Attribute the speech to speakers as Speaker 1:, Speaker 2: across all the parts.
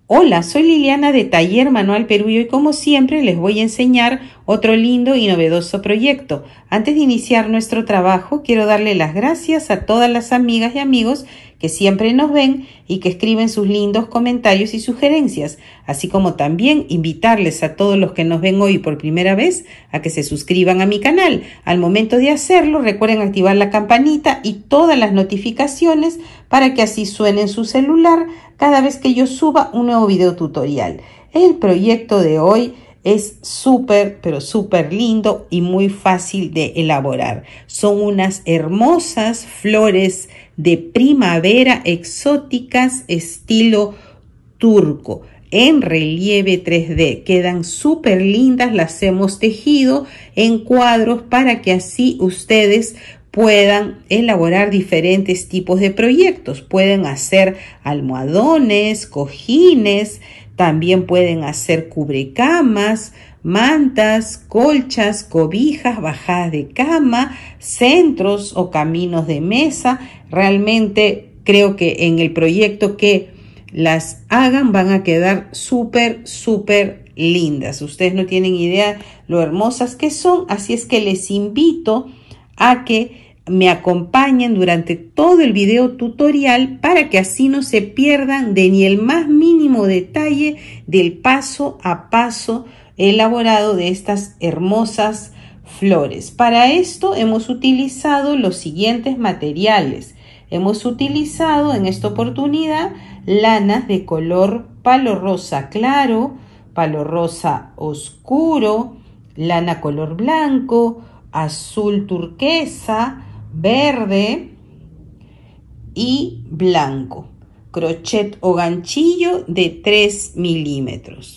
Speaker 1: Hola, soy Liliana de Taller Manual Perú y hoy como siempre les voy a enseñar otro lindo y novedoso proyecto. Antes de iniciar nuestro trabajo, quiero darle las gracias a todas las amigas y amigos que siempre nos ven y que escriben sus lindos comentarios y sugerencias, así como también invitarles a todos los que nos ven hoy por primera vez a que se suscriban a mi canal. Al momento de hacerlo, recuerden activar la campanita y todas las notificaciones para que así suene en su celular cada vez que yo suba un nuevo video tutorial. El proyecto de hoy es súper, pero súper lindo y muy fácil de elaborar. Son unas hermosas flores de primavera exóticas estilo turco en relieve 3D. Quedan súper lindas, las hemos tejido en cuadros para que así ustedes puedan elaborar diferentes tipos de proyectos. Pueden hacer almohadones, cojines, también pueden hacer cubrecamas, mantas, colchas, cobijas, bajadas de cama, centros o caminos de mesa. Realmente creo que en el proyecto que las hagan van a quedar súper lindas. Ustedes no tienen idea lo hermosas que son, así es que les invito a que me acompañen durante todo el video tutorial para que así no se pierdan de ni el más mínimo detalle del paso a paso elaborado de estas hermosas flores. Para esto hemos utilizado los siguientes materiales. Hemos utilizado en esta oportunidad lanas de color palo rosa claro, palo rosa oscuro, lana color blanco, azul turquesa, verde y blanco. Crochet o ganchillo de 3 milímetros.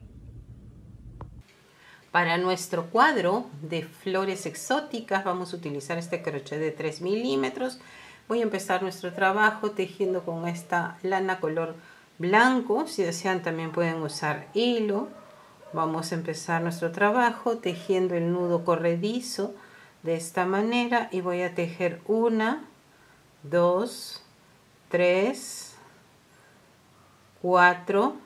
Speaker 1: Para nuestro cuadro de flores exóticas vamos a utilizar este crochet de 3 milímetros. Voy a empezar nuestro trabajo tejiendo con esta lana color blanco. Si desean también pueden usar hilo. Vamos a empezar nuestro trabajo tejiendo el nudo corredizo de esta manera y voy a tejer 1, 2, 3, 4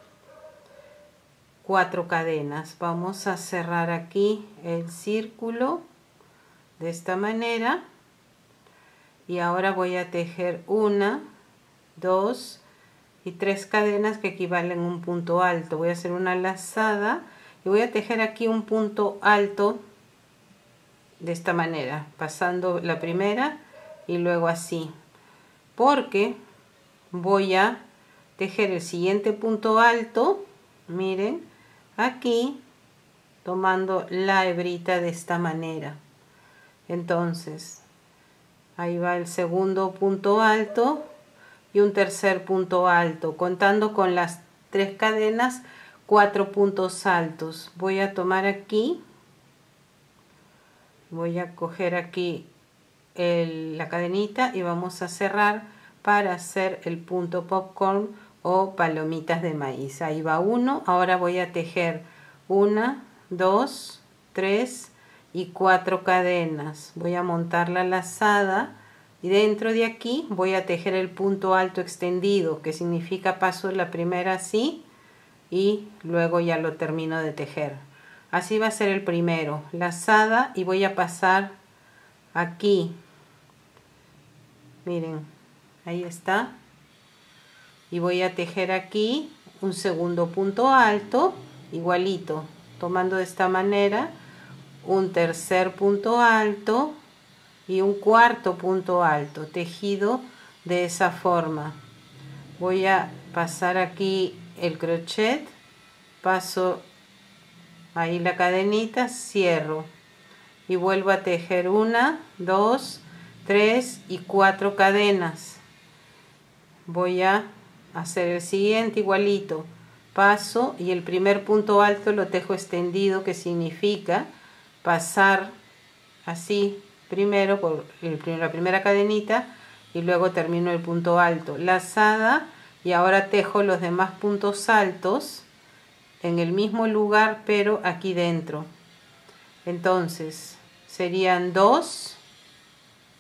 Speaker 1: cadenas. Vamos a cerrar aquí el círculo de esta manera y ahora voy a tejer 1, 2 y 3 cadenas que equivalen a un punto alto. Voy a hacer una lazada y voy a tejer aquí un punto alto de esta manera, pasando la primera y luego así, porque voy a tejer el siguiente punto alto, miren, aquí tomando la hebrita de esta manera. Entonces ahí va el segundo punto alto y un tercer punto alto, contando con las 3 cadenas, 4 puntos altos. Voy a tomar aquí, voy a coger aquí la cadenita y vamos a cerrar para hacer el punto popcorn o palomitas de maíz. Ahí va uno. Ahora voy a tejer 1, 2, 3 y 4 cadenas. Voy a montar la lazada y dentro de aquí voy a tejer el punto alto extendido, que significa paso la primera así y luego ya lo termino de tejer. Así va a ser el primero, lazada, y voy a pasar aquí, miren, ahí está, y voy a tejer aquí un segundo punto alto igualito, tomando de esta manera un tercer punto alto y un cuarto punto alto, tejido de esa forma. Voy a pasar aquí el crochet, paso ahí la cadenita, cierro y vuelvo a tejer 1, 2, 3 y 4 cadenas. Voy a hacer el siguiente igualito, paso y el primer punto alto lo tejo extendido, que significa pasar así primero por la primera cadenita y luego termino el punto alto, lazada, y ahora tejo los demás puntos altos en el mismo lugar pero aquí dentro. Entonces serían 2,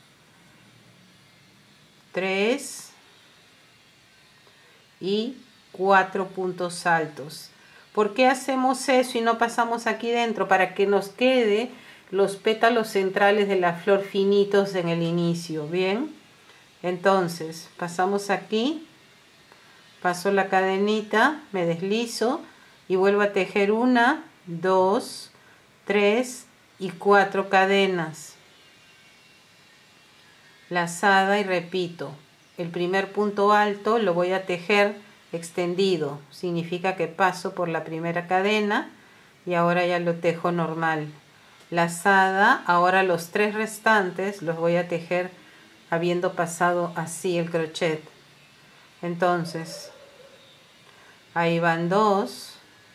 Speaker 1: 3 y 4 puntos altos. ¿Por qué hacemos eso y no pasamos aquí dentro? Para que nos quede los pétalos centrales de la flor finitos en el inicio, ¿bien? Entonces, pasamos aquí, paso la cadenita, me deslizo y vuelvo a tejer 1, 2, 3 y 4 cadenas. Lazada y repito. El primer punto alto lo voy a tejer extendido, significa que paso por la primera cadena y ahora ya lo tejo normal. Lazada, ahora los 3 restantes los voy a tejer habiendo pasado así el crochet. Entonces, ahí van 2,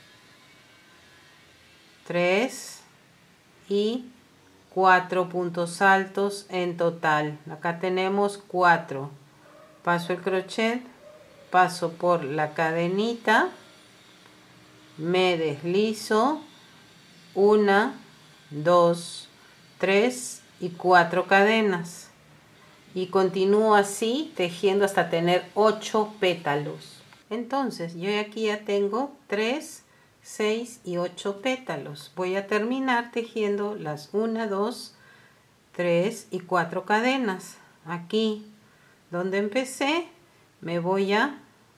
Speaker 1: 3 y 4 puntos altos en total. Acá tenemos 4. Paso el crochet, paso por la cadenita, me deslizo, 1, 2, 3 y 4 cadenas y continúo así tejiendo hasta tener 8 pétalos. Entonces yo aquí ya tengo 3, 6 y 8 pétalos. Voy a terminar tejiendo las 1, 2, 3 y 4 cadenas. Aquí donde empecé me voy a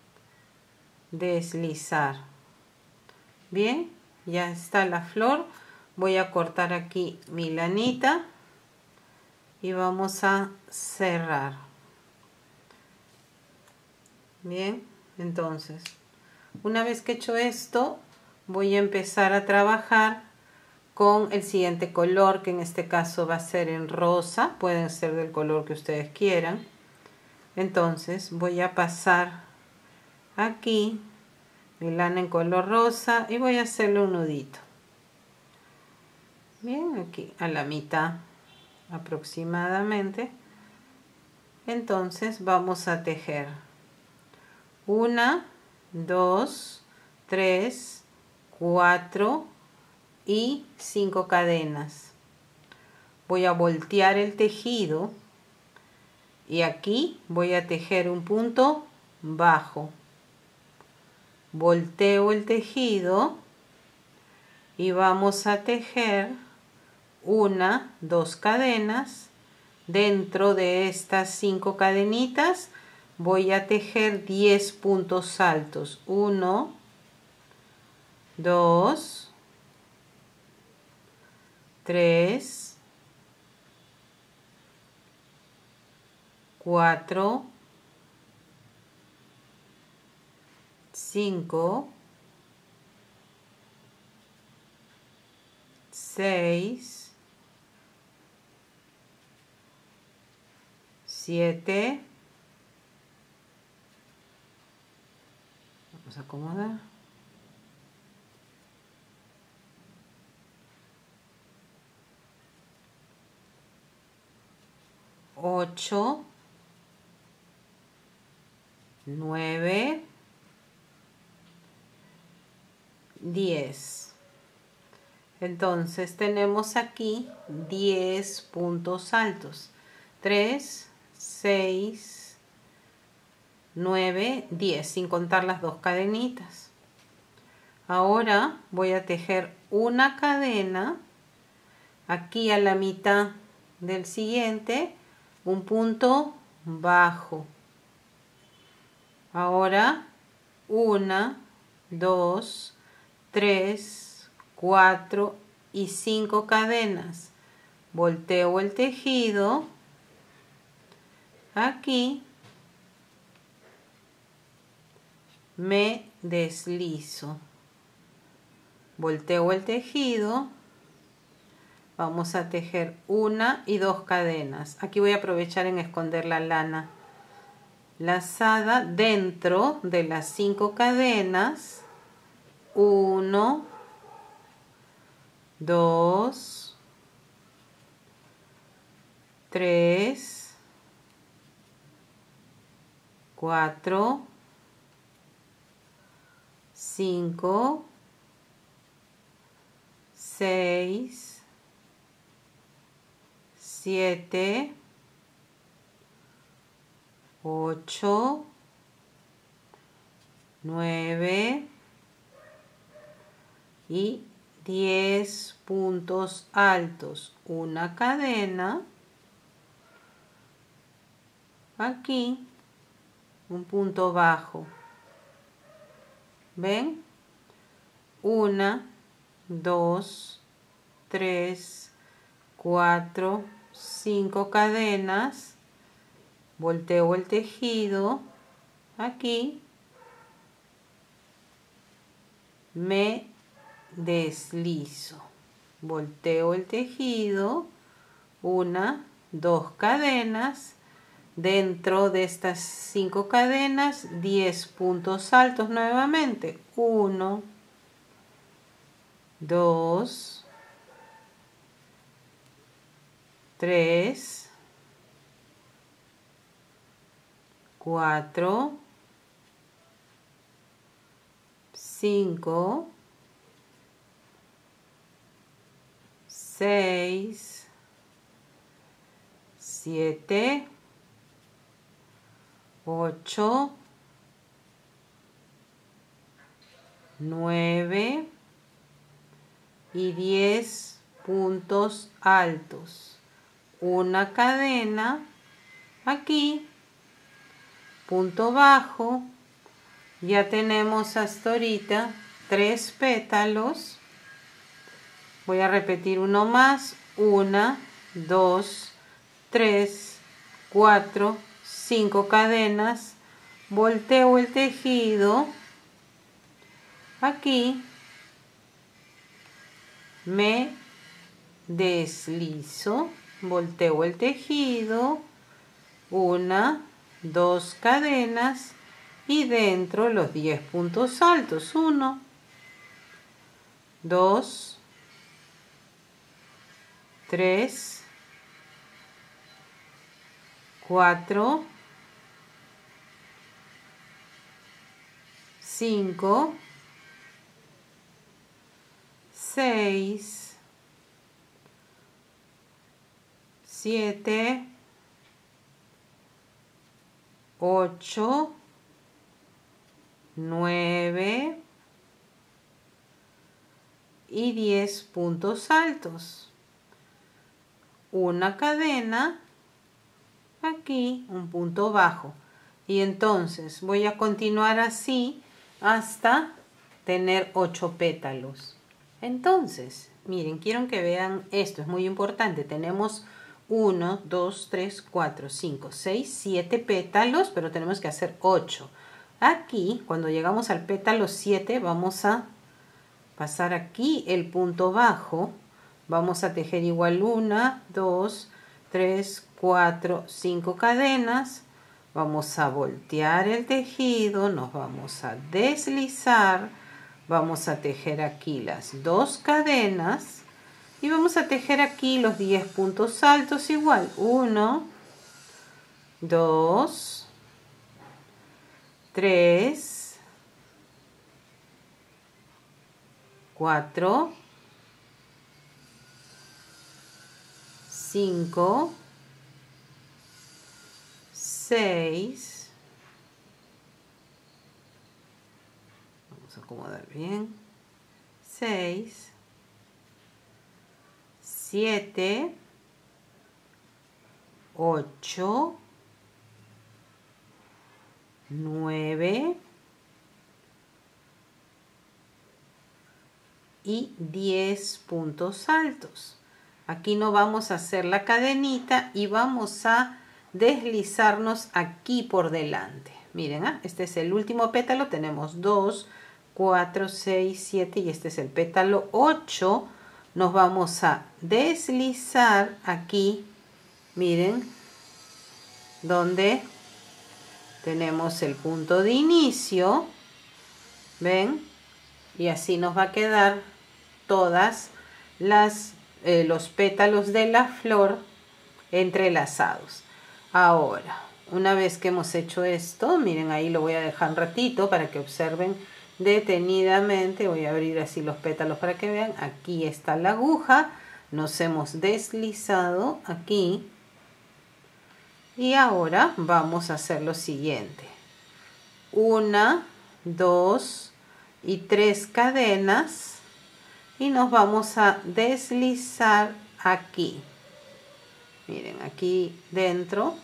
Speaker 1: deslizar. Bien, ya está la flor. Voy a cortar aquí mi lanita y vamos a cerrar. Bien, entonces una vez que he hecho esto voy a empezar a trabajar con el siguiente color, que en este caso va a ser en rosa. Pueden ser del color que ustedes quieran. Entonces voy a pasar aquí mi lana en color rosa y voy a hacerle un nudito. Bien, aquí a la mitad aproximadamente. Entonces vamos a tejer 1, 2, 3, 4 y 5 cadenas. Voy a voltear el tejido y aquí voy a tejer un punto bajo. Volteo el tejido y vamos a tejer 1, 2 cadenas. Dentro de estas 5 cadenitas voy a tejer 10 puntos altos. 1, 2, 3, 4, 5, 6, 7, vamos a acomodar, 8, 9, 10. Entonces tenemos aquí 10 puntos altos. 3, 6, 9, 10, sin contar las 2 cadenitas. Ahora voy a tejer una cadena aquí a la mitad del siguiente, un punto bajo. Ahora 1, 2, 3, 4 y 5 cadenas. Volteo el tejido aquí, me deslizo, volteo el tejido, vamos a tejer 1 y 2 cadenas. Aquí voy a aprovechar en esconder la lana. Lazada dentro de las 5 cadenas, 1, 2, 3, 4, 5, 6, 7, 8, 9 y 10 puntos altos, una cadena, aquí un punto bajo, ¿ven? 1, 2, 3, 4, 5 cadenas, volteo el tejido, aquí, me deslizo, volteo el tejido, 1, 2 cadenas, dentro de estas 5 cadenas 10 puntos altos nuevamente, 1, 2, 3, 4, 5, 6, 7, 8, 9 y 10 puntos altos, una cadena, aquí, punto bajo, ya tenemos hasta ahorita 3 pétalos, voy a repetir uno más, 1, 2, 3, 4, 5 cadenas, volteo el tejido, aquí, me deslizo, volteo el tejido, 1, 2 cadenas y dentro los 10 puntos altos, 1, 2, 3, 4, 5, 6, 7, 8, 9 y 10 puntos altos, una cadena, aquí un punto bajo, y entonces voy a continuar así hasta tener 8 pétalos. Entonces, miren, quiero que vean esto, es muy importante. Tenemos 1, 2, 3, 4, 5, 6, 7 pétalos, pero tenemos que hacer 8. Aquí, cuando llegamos al pétalo 7, vamos a pasar aquí el punto bajo. Vamos a tejer igual 1, 2, 3, 4, 5 cadenas. Vamos a voltear el tejido, nos vamos a deslizar, vamos a tejer aquí las 2 cadenas y vamos a tejer aquí los 10 puntos altos igual, 1, 2, 3, 4, 5, 6, vamos a acomodar bien, 6, 7, 8, 9 y 10 puntos altos. Aquí no vamos a hacer la cadenita y vamos a deslizarnos aquí por delante. Miren, este es el último pétalo, tenemos 2, 4, 6, 7 y este es el pétalo 8. Nos vamos a deslizar aquí, miren, donde tenemos el punto de inicio, ¿ven? Y así nos va a quedar todas los pétalos de la flor entrelazados. Ahora, una vez que hemos hecho esto, miren, ahí lo voy a dejar un ratito para que observen detenidamente. Voy a abrir así los pétalos para que vean. Aquí está la aguja, nos hemos deslizado aquí y ahora vamos a hacer lo siguiente. Una, 2 y 3 cadenas y nos vamos a deslizar aquí. Miren, aquí dentro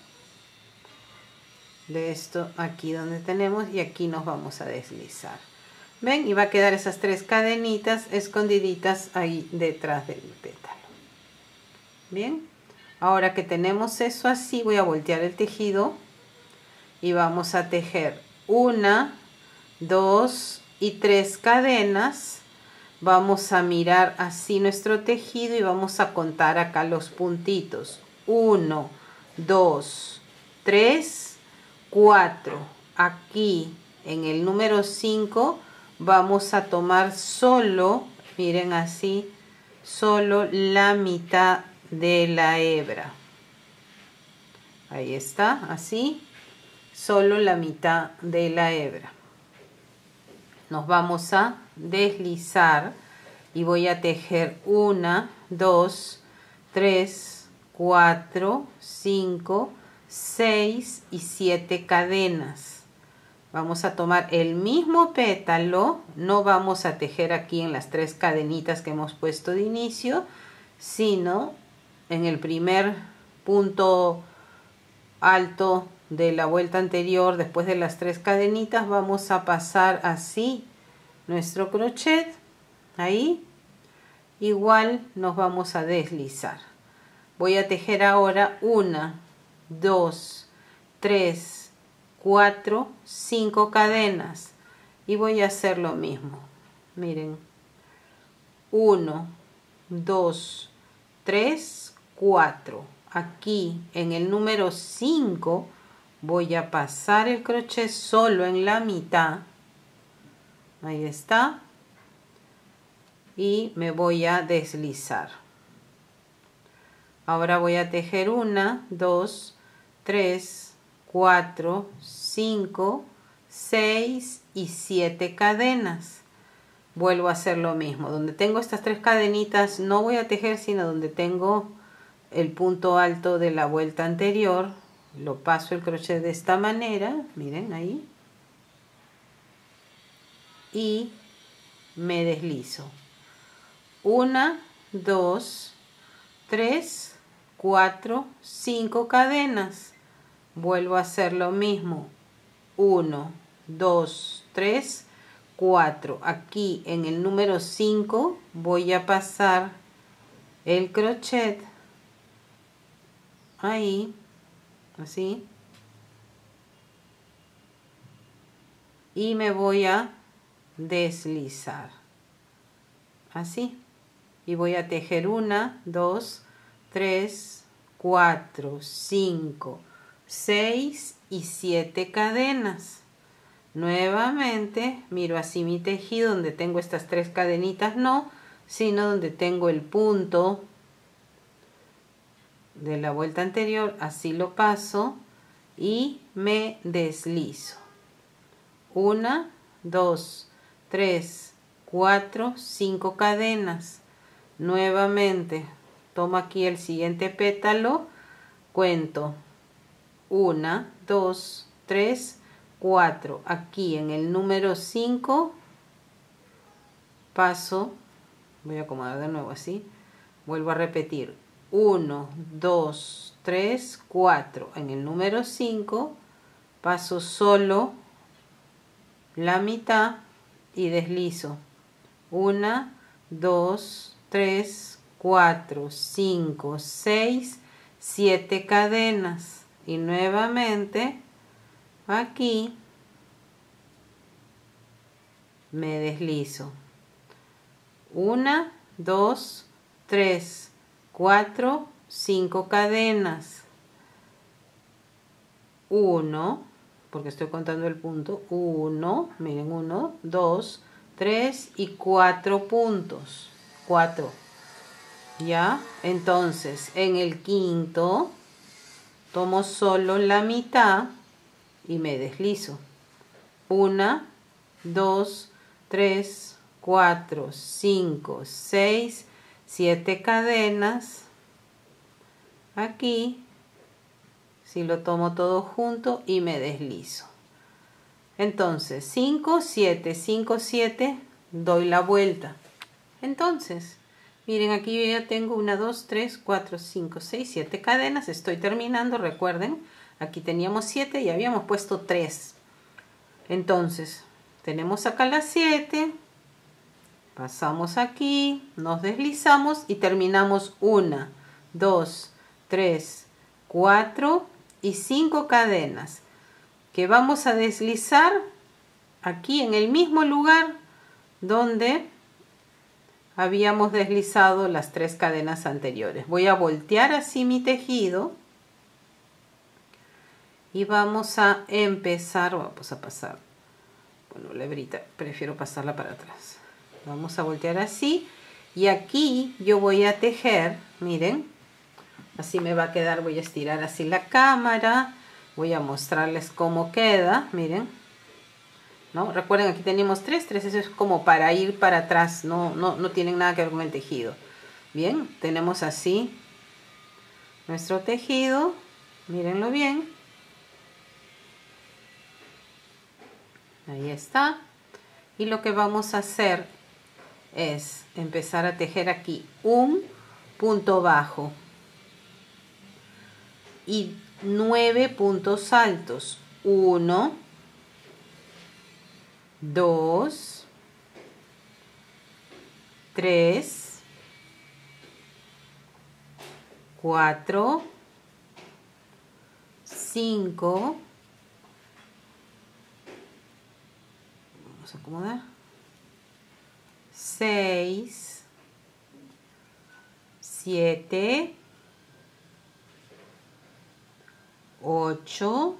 Speaker 1: de esto, aquí donde tenemos, y aquí nos vamos a deslizar. ¿Ven? Y va a quedar esas 3 cadenitas escondiditas ahí detrás del pétalo. Bien, ahora que tenemos eso así, voy a voltear el tejido y vamos a tejer 1, 2 y 3 cadenas. Vamos a mirar así nuestro tejido y vamos a contar acá los puntitos. 1, 2, 3, 4. Aquí en el número 5 vamos a tomar solo, miren así, solo la mitad de la hebra. Ahí está, así, solo la mitad de la hebra. Nos vamos a deslizar y voy a tejer 1, 2, 3, 4, 5, 6 y 7 cadenas. Vamos a tomar el mismo pétalo, no vamos a tejer aquí en las 3 cadenitas que hemos puesto de inicio, sino en el primer punto alto de la vuelta anterior. Después de las 3 cadenitas vamos a pasar así nuestro crochet, ahí igual nos vamos a deslizar. Voy a tejer ahora 1, 2, 3, 4, 5 cadenas y voy a hacer lo mismo. Miren, 1, 2, 3, 4. Aquí en el número 5 voy a pasar el crochet solo en la mitad. Ahí está. Y me voy a deslizar. Ahora voy a tejer 1, 2, 3, 4, 5, 6 y 7 cadenas. Vuelvo a hacer lo mismo. Donde tengo estas 3 cadenitas no voy a tejer, sino donde tengo el punto alto de la vuelta anterior. Lo paso el crochet de esta manera, miren ahí, y me deslizo. 1, 2, 3, 4, 5 cadenas. Vuelvo a hacer lo mismo. 1, 2, 3, 4. Aquí en el número 5 voy a pasar el crochet ahí, así, y me voy a deslizar así y voy a tejer 1, 2, 3, 4, 5, 6 y 7 cadenas. Nuevamente miro así mi tejido, donde tengo estas 3 cadenitas no, sino donde tengo el punto de la vuelta anterior, así lo paso y me deslizo. 1, 2, 3, 4, 5 cadenas. Nuevamente tomo aquí el siguiente pétalo, cuento 1, 2, 3, 4. Aquí en el número 5 paso, voy a acomodar de nuevo así, vuelvo a repetir 1, 2, 3, 4. En el número 5 paso solo la mitad y deslizo. 1, 2, 3, 4, 5, 6, 7 cadenas. Y nuevamente aquí me deslizo. 1, 2, 3, 4, 5 cadenas. 1, porque estoy contando el punto, 1, miren, 1, 2, 3 y 4 puntos, 4, ¿ya? Entonces, en el quinto, tomo solo la mitad y me deslizo. 1, 2, 3, 4, 5, 6, 7 cadenas. Aquí, si lo tomo todo junto y me deslizo. Entonces 5, 7, 5, 7, doy la vuelta. Entonces, miren, aquí yo ya tengo 1, 2, 3, 4, 5, 6, 7 cadenas. Estoy terminando, recuerden, aquí teníamos 7 y habíamos puesto 3. Entonces, tenemos acá las 7, pasamos aquí, nos deslizamos y terminamos 1, 2, 3, 4 y 5 cadenas que vamos a deslizar aquí en el mismo lugar donde habíamos deslizado las 3 cadenas anteriores. Voy a voltear así mi tejido y vamos a empezar, vamos a pasar, bueno, la hebrita prefiero pasarla para atrás. Vamos a voltear así y aquí yo voy a tejer, miren, así me va a quedar. Voy a estirar así la cámara, voy a mostrarles cómo queda, miren, ¿no? Recuerden, aquí tenemos 3, eso es como para ir para atrás, no tienen nada que ver con el tejido. Bien, tenemos así nuestro tejido, mírenlo bien. Ahí está. Y lo que vamos a hacer es empezar a tejer aquí un punto bajo y 9 puntos altos. 1, 2, 3, 4, 5, vamos a acomodar, 6, 7, 8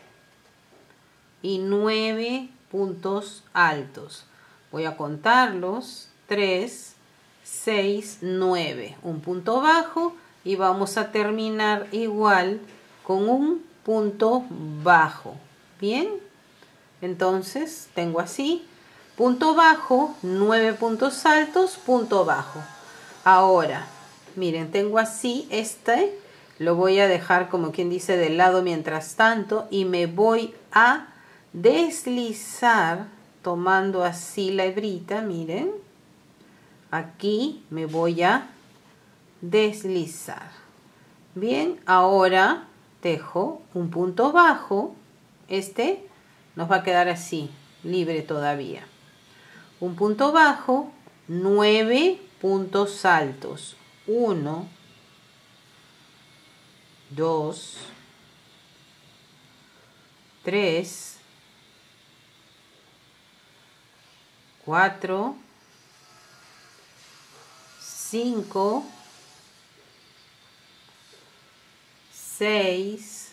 Speaker 1: y 9 puntos altos. Voy a contarlos: 3, 6, 9, un punto bajo, y vamos a terminar igual con un punto bajo. Bien, entonces tengo así punto bajo, 9 puntos altos, punto bajo. Ahora miren, tengo así lo voy a dejar como quien dice de lado mientras tanto, y me voy a deslizar tomando así la hebrita. Miren, aquí me voy a deslizar. Bien, ahora tejo un punto bajo. Nos va a quedar así, libre todavía. Un punto bajo, 9 puntos altos. 1, 2, 3, 4, 5, 6,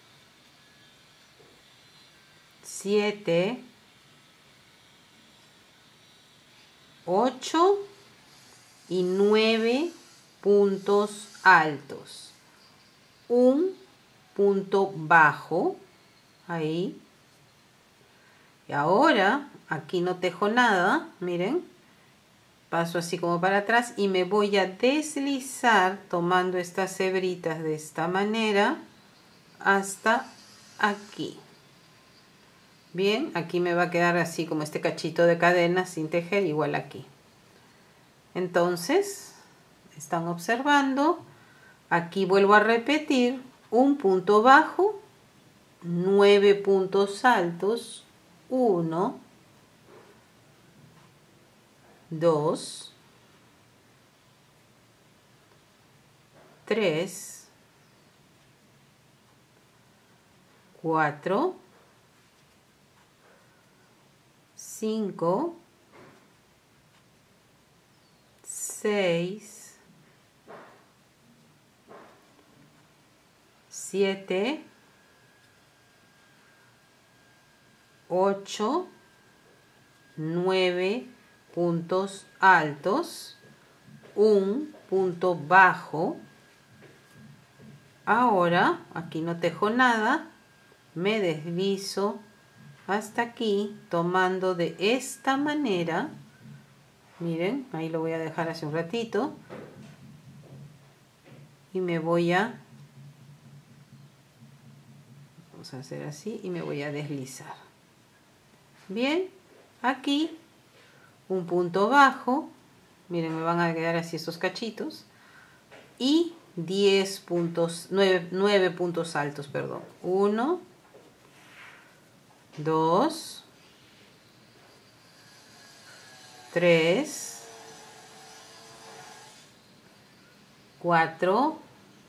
Speaker 1: 7, 8 y 9 puntos altos. Un punto bajo ahí. Y ahora aquí no tejo nada, miren, paso así como para atrás y me voy a deslizar tomando estas hebritas de esta manera hasta aquí. Bien, aquí me va a quedar así como este cachito de cadena sin tejer, igual aquí. Entonces, están observando, aquí vuelvo a repetir, un punto bajo, 9 puntos altos, 1, 2, 3, 4, 5, 6, 7, 8, 9 puntos altos, un punto bajo. Ahora aquí no tejo nada, me deslizo hasta aquí tomando de esta manera. Miren, ahí lo voy a dejar hace un ratito y me voy a, vamos a hacer así y me voy a deslizar. Bien, aquí un punto bajo, miren, me van a quedar así estos cachitos, y 10 puntos, 9 puntos altos, perdón. 1, 2, 3, 4,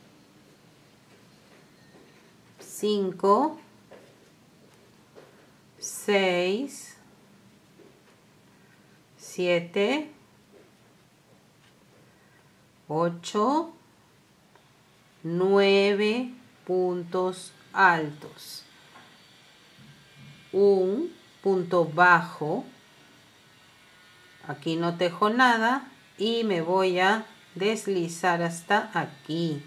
Speaker 1: 5, 6, 7, 8, 9 puntos altos, un punto bajo, aquí no tejo nada y me voy a deslizar hasta aquí.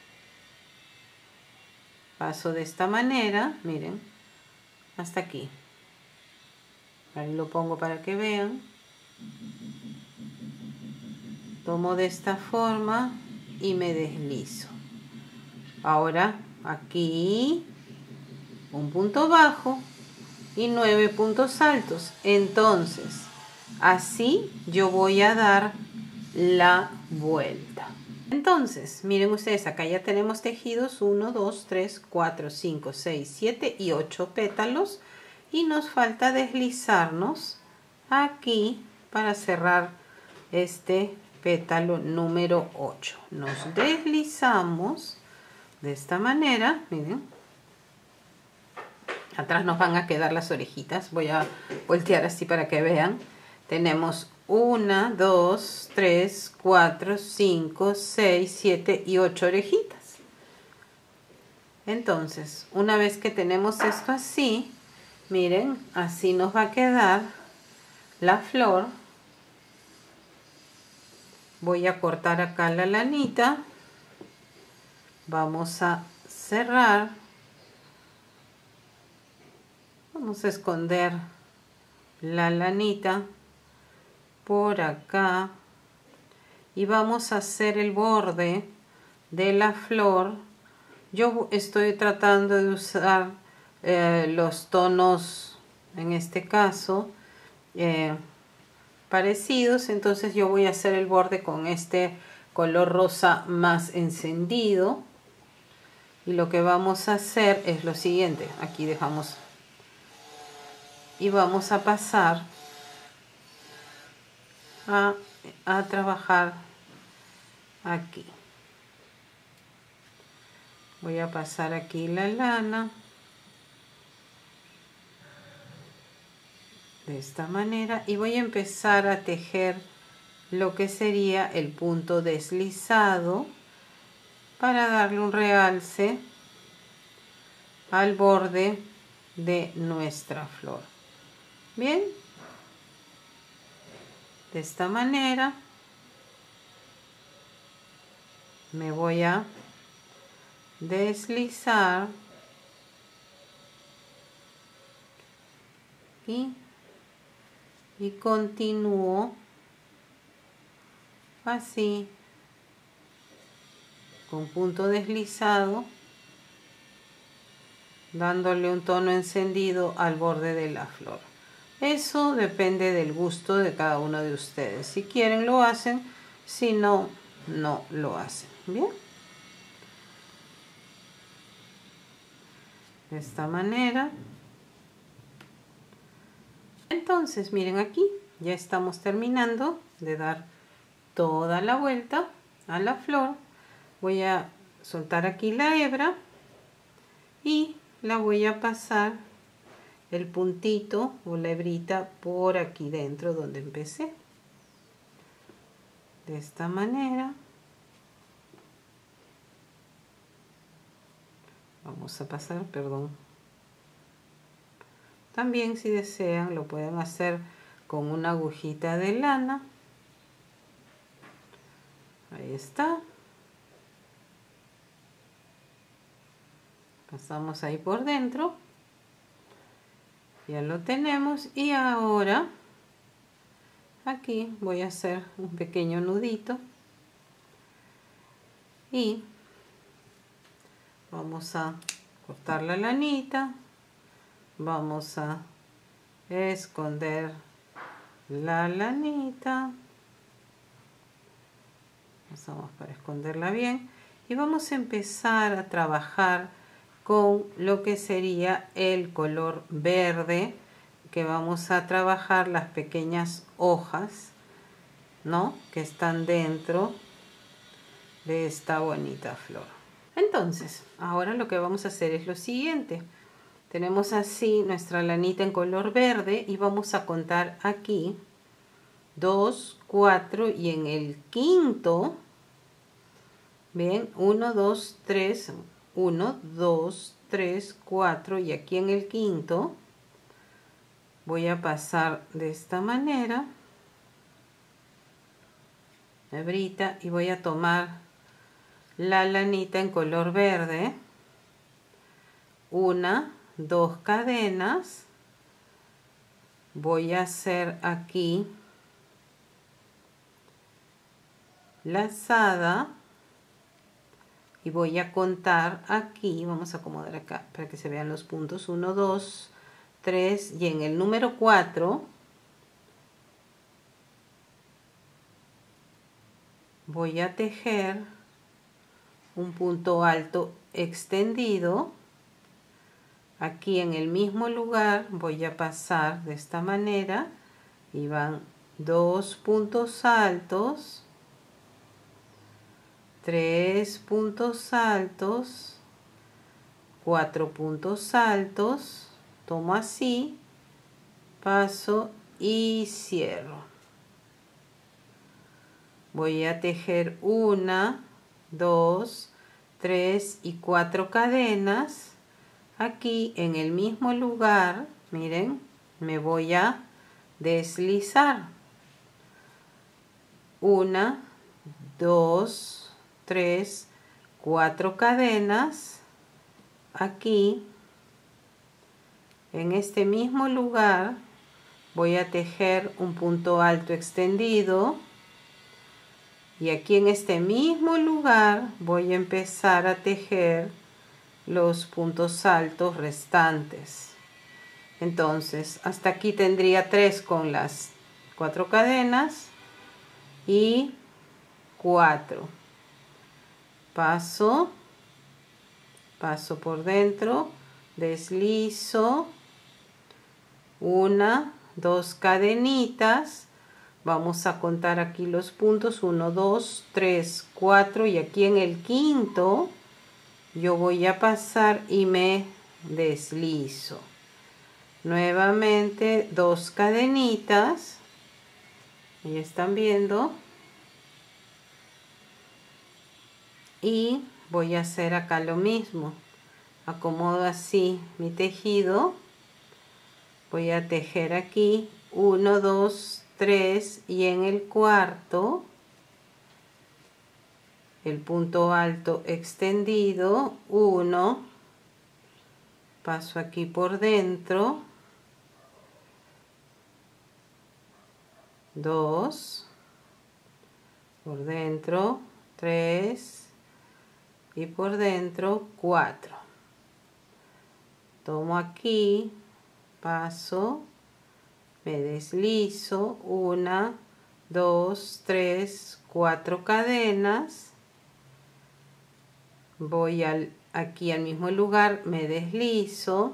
Speaker 1: Paso de esta manera, miren, hasta aquí. Ahí lo pongo para que vean. Tomo de esta forma y me deslizo. Ahora aquí un punto bajo y 9 puntos altos. Entonces, así yo voy a dar la vuelta. Entonces, miren ustedes, acá ya tenemos tejidos 1, 2, 3, 4, 5, 6, 7 y 8 pétalos. Y nos falta deslizarnos aquí para cerrar este pétalo número 8. Nos deslizamos de esta manera, miren. Atrás nos van a quedar las orejitas. Voy a voltear así para que vean. Tenemos 1, 2, 3, 4, 5, 6, 7 y 8 orejitas. Entonces, una vez que tenemos esto así, miren, así nos va a quedar la flor. Voy a cortar acá la lanita. Vamos a cerrar. Vamos a esconder la lanita por acá. Y vamos a hacer el borde de la flor. Yo estoy tratando de usar los tonos, en este caso, parecidos. Entonces yo voy a hacer el borde con este color rosa más encendido. Y lo que vamos a hacer es lo siguiente. Aquí dejamos. Y vamos a pasar a trabajar aquí. Voy a pasar aquí la lana. De esta manera. Y voy a empezar a tejer lo que sería el punto deslizado para darle un realce al borde de nuestra flor. Bien, de esta manera me voy a deslizar y continúo así con punto deslizado, dándole un tono encendido al borde de la flor. Eso depende del gusto de cada uno de ustedes. Si quieren lo hacen, si no, no lo hacen. Bien. De esta manera. Entonces, miren aquí, ya estamos terminando de dar toda la vuelta a la flor. Voy a soltar aquí la hebra y la voy a pasar el puntito o la hebrita por aquí dentro donde empecé. De esta manera. Vamos a pasar, perdón. También si desean lo pueden hacer con una agujita de lana. Ahí está. Pasamos ahí por dentro. Ya lo tenemos. Y ahora aquí voy a hacer un pequeño nudito. Y vamos a cortar la lanita. Vamos a esconder la lanita. Pasamos para esconderla bien y vamos a empezar a trabajar con lo que sería el color verde, que vamos a trabajar las pequeñas hojas, ¿no?, que están dentro de esta bonita flor. Entonces, ahora lo que vamos a hacer es lo siguiente. Tenemos así nuestra lanita en color verde y vamos a contar aquí 2, 4 y en el quinto, bien, 1, 2, 3, 1, 2, 3, 4 y aquí en el quinto voy a pasar de esta manera, hebrita, y voy a tomar la lanita en color verde, 1, 2 cadenas, voy a hacer aquí lazada y voy a contar aquí, vamos a acomodar acá para que se vean los puntos, 1, 2, 3 y en el número 4 voy a tejer un punto alto extendido. Aquí en el mismo lugar voy a pasar de esta manera y van 2 puntos altos, 3 puntos altos, 4 puntos altos, tomo así, paso y cierro. Voy a tejer 1, 2, 3 y 4 cadenas. Aquí en el mismo lugar, miren, me voy a deslizar. 1, 2, 3, 4 cadenas. Aquí en este mismo lugar voy a tejer un punto alto extendido y aquí en este mismo lugar voy a empezar a tejer los puntos altos restantes. Entonces hasta aquí tendría 3 con las 4 cadenas y 4. Paso por dentro, deslizo, 1, 2 cadenitas, vamos a contar aquí los puntos, 1, 2, 3, 4 y aquí en el quinto yo voy a pasar y me deslizo. Nuevamente 2 cadenitas, ahí están viendo, y voy a hacer acá lo mismo. Acomodo así mi tejido, voy a tejer aquí 1, 2, 3 y en el cuarto el punto alto extendido, 1, paso aquí por dentro, 2, por dentro, 3 y por dentro 4. Tomo aquí, paso, me deslizo, 1, 2, 3, 4 cadenas, voy aquí al mismo lugar, me deslizo,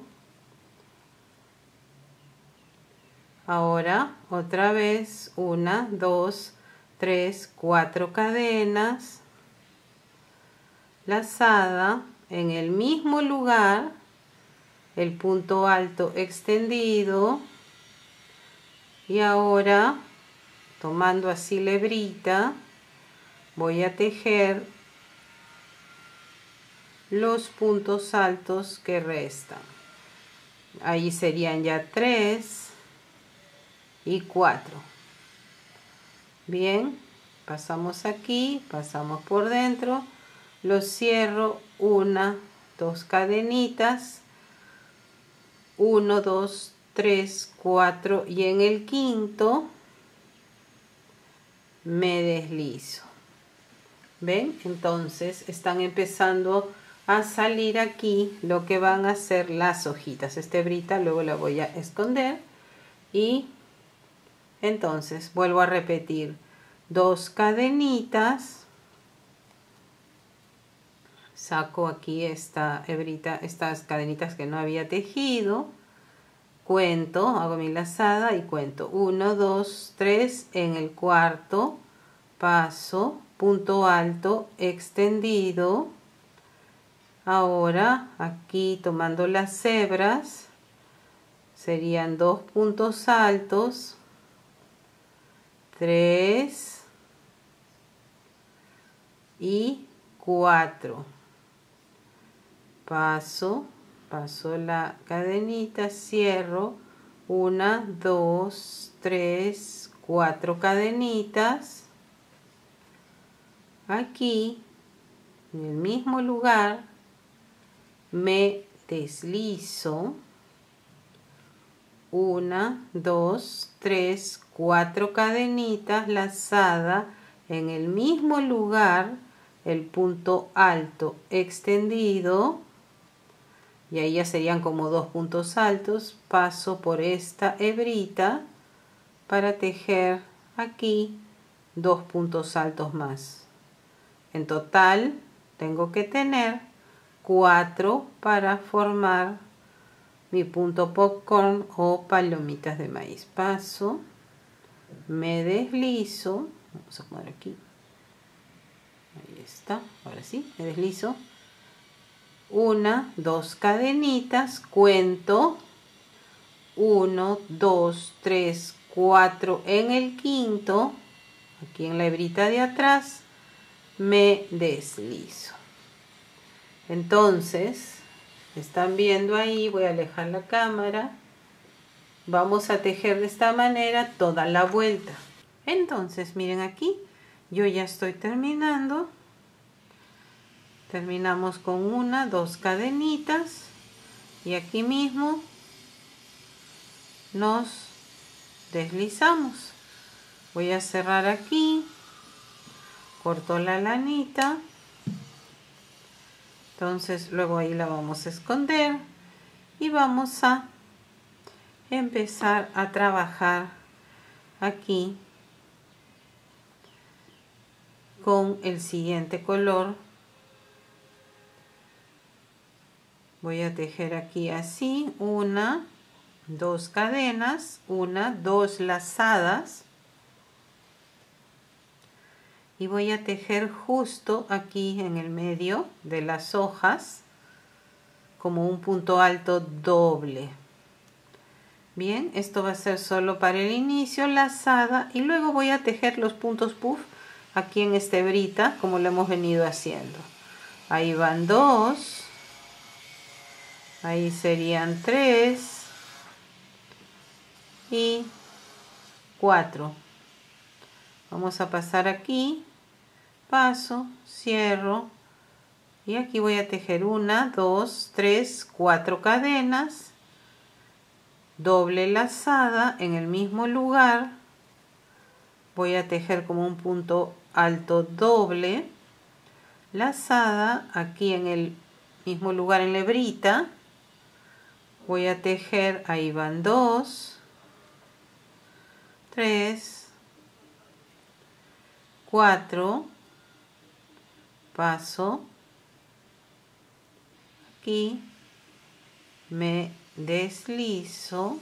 Speaker 1: ahora otra vez 1, 2, 3, 4 cadenas, lazada en el mismo lugar, el punto alto extendido y ahora tomando así la hebrita voy a tejer los puntos altos que restan. Ahí serían ya 3 y 4. Bien, pasamos aquí, pasamos por dentro, los cierro, 1, 2 cadenitas, 1, 2, 3, 4 y en el quinto me deslizo. ¿Ven? Entonces están empezando a salir aquí lo que van a ser las hojitas. Esta hebrita luego la voy a esconder Y entonces vuelvo a repetir 2 cadenitas, saco aquí esta hebrita, estas cadenitas que no había tejido, cuento, hago mi lazada y cuento 1, 2, 3, en el cuarto paso, punto alto, extendido. Ahora aquí tomando las hebras serían 2 puntos altos, 3 y 4. Paso la cadenita, cierro 1, 2, 3, 4 cadenitas. Aquí en el mismo lugar me deslizo 1, 2, 3, 4 cadenitas, lazada en el mismo lugar, el punto alto extendido, y ahí ya serían como 2 puntos altos. Paso por esta hebrita para tejer aquí 2 puntos altos más. En total tengo que tener 4 para formar mi punto popcorn o palomitas de maíz. Paso, me deslizo, vamos a poner aquí, ahí está, ahora sí, me deslizo 1, 2 cadenitas, cuento 1, 2, 3, 4 en el quinto, aquí en la hebrita de atrás, me deslizo. Entonces, están viendo ahí, voy a alejar la cámara, vamos a tejer de esta manera toda la vuelta. Entonces miren aquí, yo ya estoy terminando. Terminamos con 1, 2 cadenitas y aquí mismo nos deslizamos. Voy a cerrar aquí, corto la lanita. Entonces luego ahí la vamos a esconder y vamos a empezar a trabajar aquí con el siguiente color. Voy a tejer aquí así, 1, 2 cadenas, 1, 2 lazadas, y voy a tejer justo aquí en el medio de las hojas como un punto alto doble. Bien, esto va a ser solo para el inicio, lazada, y luego voy a tejer los puntos puff aquí en esta hebrita como lo hemos venido haciendo. Ahí van 2, ahí serían 3 y 4. Vamos a pasar aquí, paso, cierro, y aquí voy a tejer 1, 2, 3, 4 cadenas, doble lazada en el mismo lugar. Voy a tejer como un punto alto doble, lazada aquí en el mismo lugar en la hebrita. Voy a tejer, ahí van 2, 3, 4, paso, aquí, me deslizo,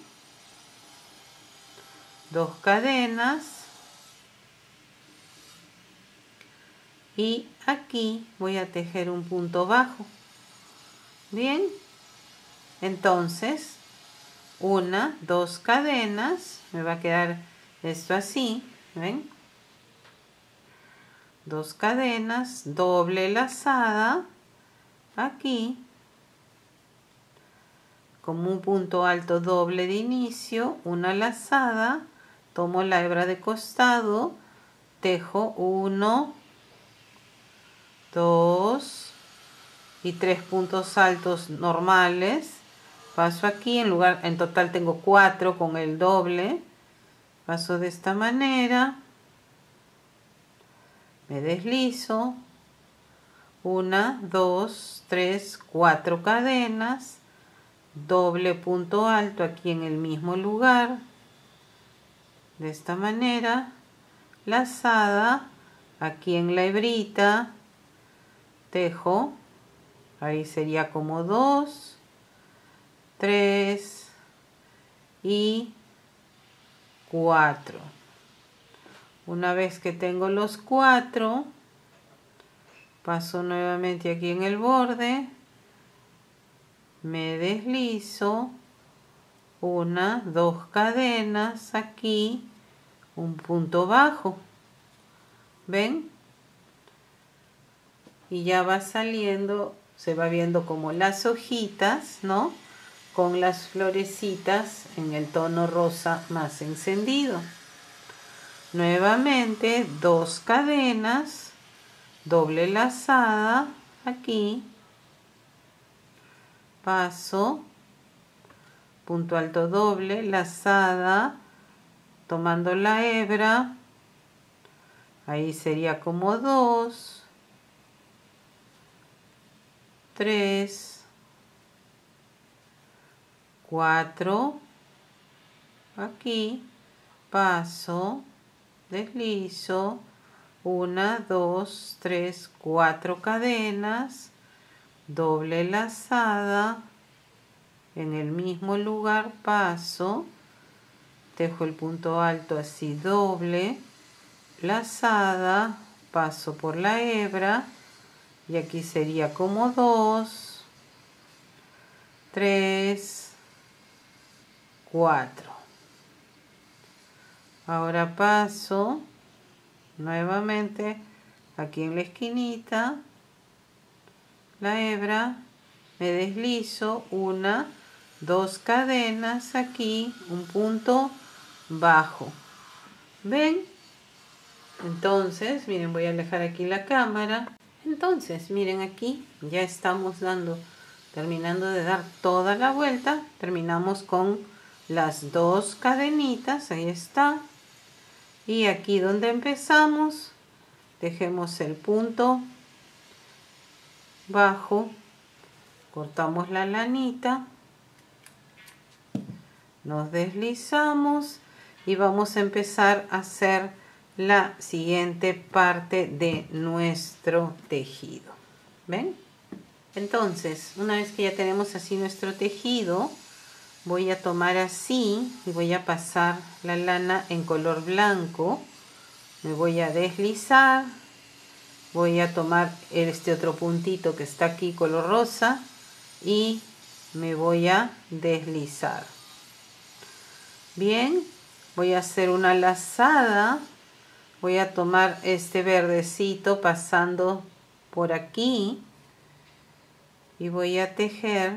Speaker 1: 2 cadenas, y aquí voy a tejer un punto bajo. Bien, entonces 1, 2 cadenas, me va a quedar esto así, ¿ven? 2 cadenas, doble lazada aquí como un punto alto doble de inicio, una lazada, tomo la hebra de costado, tejo 1, 2 y 3 puntos altos normales. Paso aquí, en total tengo 4 con el doble. Paso de esta manera, me deslizo, 1, 2, 3, 4 cadenas, doble punto alto aquí en el mismo lugar, de esta manera, lazada, aquí en la hebrita, tejo, ahí sería como 2, 3 y 4. Una vez que tengo los 4, paso nuevamente aquí en el borde, me deslizo, 1, 2 cadenas aquí, un punto bajo, ¿ven? Y ya va saliendo, se va viendo como las hojitas, ¿no? Con las florecitas en el tono rosa más encendido. Nuevamente 2 cadenas, doble lazada aquí, paso, punto alto doble, lazada, tomando la hebra, ahí sería como 2, 3, 4, aquí, paso, deslizo, 1, 2, 3, 4 cadenas, doble lazada, en el mismo lugar paso, tejo el punto alto así doble, lazada, paso por la hebra y aquí sería como 2, 3, 4. Ahora paso nuevamente aquí en la esquinita, la hebra, me deslizo, 1, 2 cadenas aquí, un punto bajo. ¿Ven? Entonces, miren, voy a alejar aquí la cámara. Entonces, miren aquí, ya estamos terminando de dar toda la vuelta. Terminamos con las 2 cadenitas, ahí está. Y aquí donde empezamos, dejemos el punto bajo, cortamos la lanita, nos deslizamos y vamos a empezar a hacer la siguiente parte de nuestro tejido. ¿Ven? Entonces, una vez que ya tenemos así nuestro tejido, voy a tomar así y voy a pasar la lana en color blanco. Me voy a deslizar, voy a tomar este otro puntito que está aquí color rosa y me voy a deslizar. Bien, voy a hacer una lazada, voy a tomar este verdecito pasando por aquí y voy a tejer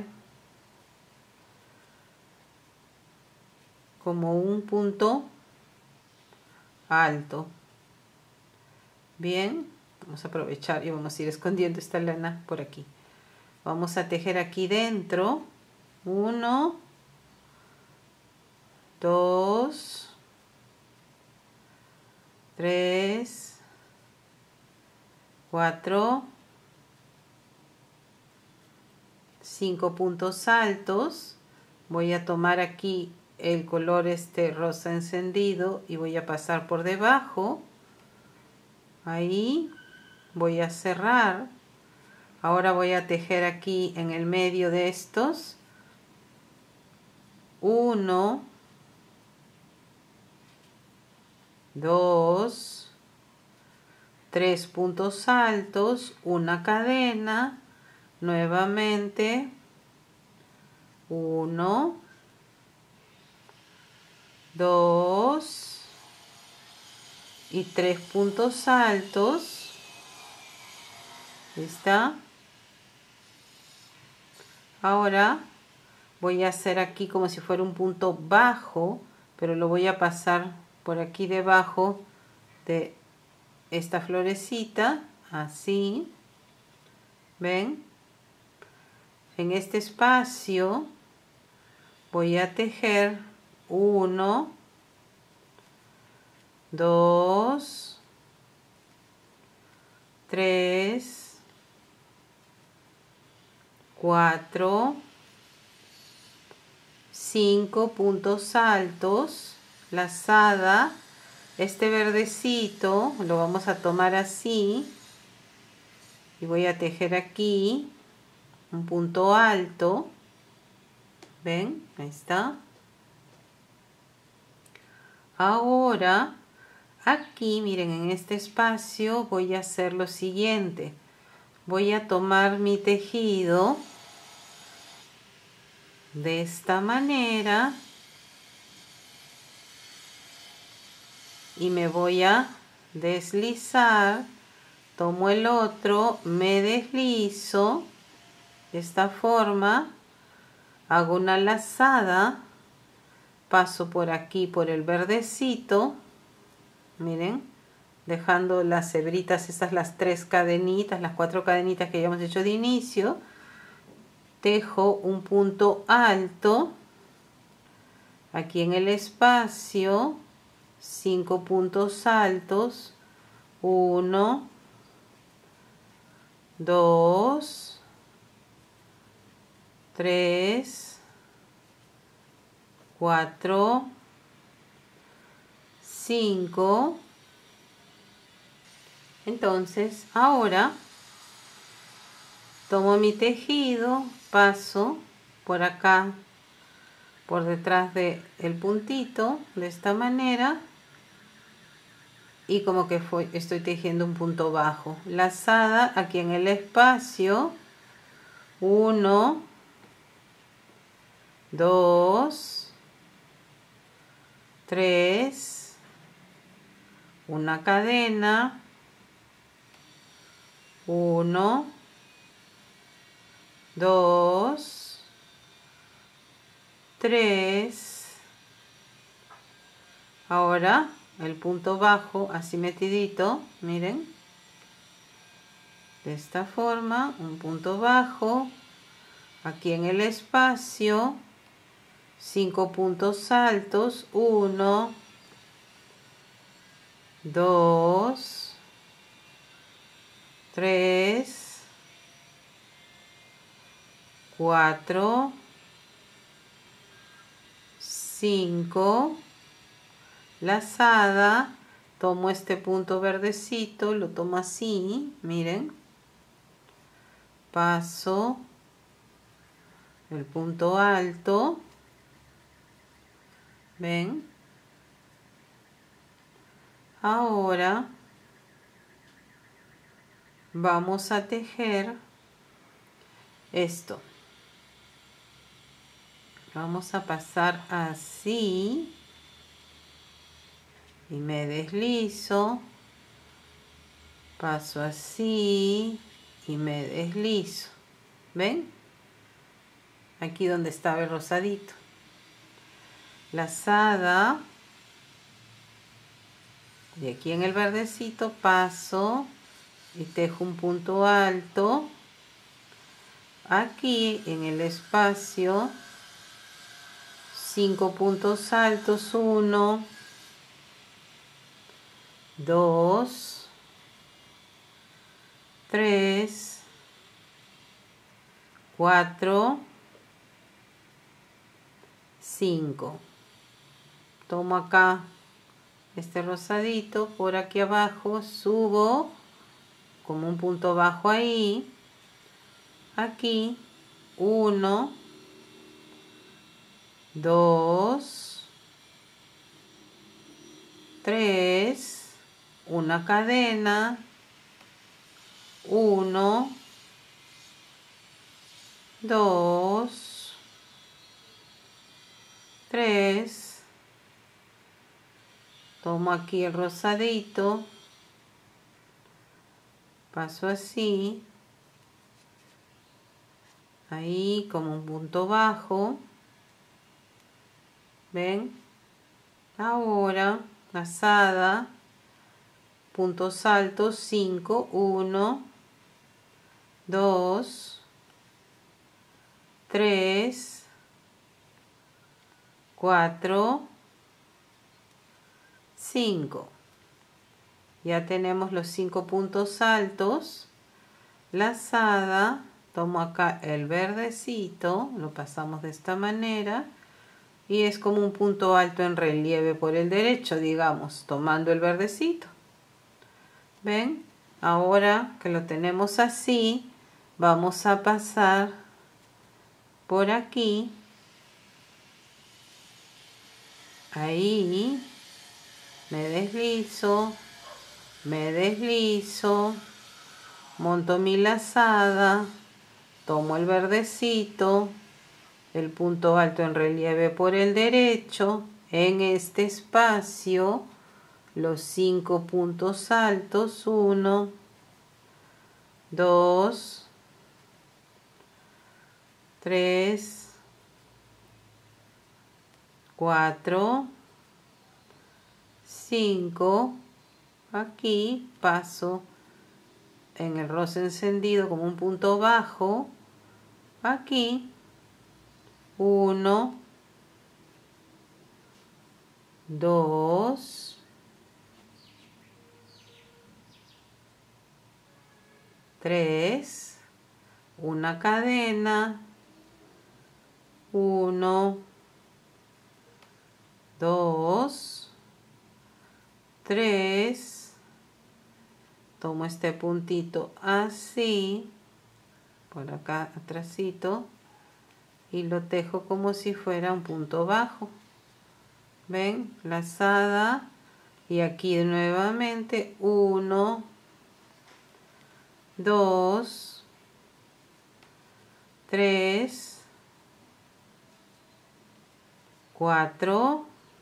Speaker 1: como un punto alto. Bien, vamos a aprovechar y vamos a ir escondiendo esta lana por aquí. Vamos a tejer aquí dentro 1, 2, 3, 4, 5 puntos altos. Voy a tomar aquí el color rosa encendido y voy a pasar por debajo. Ahí voy a cerrar. Ahora voy a tejer aquí en el medio de estos 1, 2, 3 puntos altos, una cadena, nuevamente 1, 2 y 3 puntos altos. ¿Está? Ahora voy a hacer aquí como si fuera un punto bajo, pero lo voy a pasar por aquí debajo de esta florecita, así. ¿Ven? En este espacio voy a tejer 1, 2, 3, 4, 5 puntos altos lazada, este verdecito lo vamos a tomar así y voy a tejer aquí un punto alto. ¿Ven? Ahí está. Ahora, aquí, miren, en este espacio voy a hacer lo siguiente. Voy a tomar mi tejido de esta manera y me voy a deslizar. Tomo el otro, me deslizo de esta forma, hago una lazada, paso por aquí por el verdecito, miren, dejando las hebritas, estas las 3 cadenitas, las 4 cadenitas que habíamos hecho de inicio, tejo un punto alto aquí en el espacio, 5 puntos altos, 1, 2, 3, 4, 5. Entonces ahora tomo mi tejido, paso por acá, por detrás del puntito, de esta manera, y como que estoy tejiendo un punto bajo. Lazada aquí en el espacio, 1, 2, 3, una cadena, 1, 2, 3. Ahora el punto bajo así metidito, miren, de esta forma, un punto bajo aquí en el espacio, 5 puntos altos, 1, 2, 3, 4, 5, lazada, tomo este punto verdecito, lo tomo así, miren, paso el punto alto, ven, ahora vamos a tejer esto, vamos a pasar así y me deslizo, paso así y me deslizo, ven, aquí donde estaba el rosadito, lazada, y aquí en el verdecito paso y tejo un punto alto aquí en el espacio, 5 puntos altos, 1, 2, 3, 4, 5. Tomo acá este rosadito, por aquí abajo, subo como un punto bajo ahí, aquí, 1, 2, 3, una cadena, 1, 2, 3, tomo aquí el rosadito, paso así, ahí como un punto bajo, ven, ahora lazada, puntos altos, 5, 1, 2, 3, 4, 5. Ya tenemos los 5 puntos altos, lazada, tomo acá el verdecito, lo pasamos de esta manera, y es como un punto alto en relieve por el derecho, digamos, tomando el verdecito. ¿Ven? Ahora que lo tenemos así, vamos a pasar por aquí, ahí, me deslizo, monto mi lazada, tomo el verdecito, el punto alto en relieve por el derecho, en este espacio, los 5 puntos altos, 1, 2, 3, 4, 5, aquí paso en el rosa encendido como un punto bajo, aquí, 1, 2, 3, una cadena, 1, 2, 3, tomo este puntito así, por acá atrásito, y lo tejo como si fuera un punto bajo. ¿Ven? Lazada, y aquí nuevamente 1, 2, 3, 4,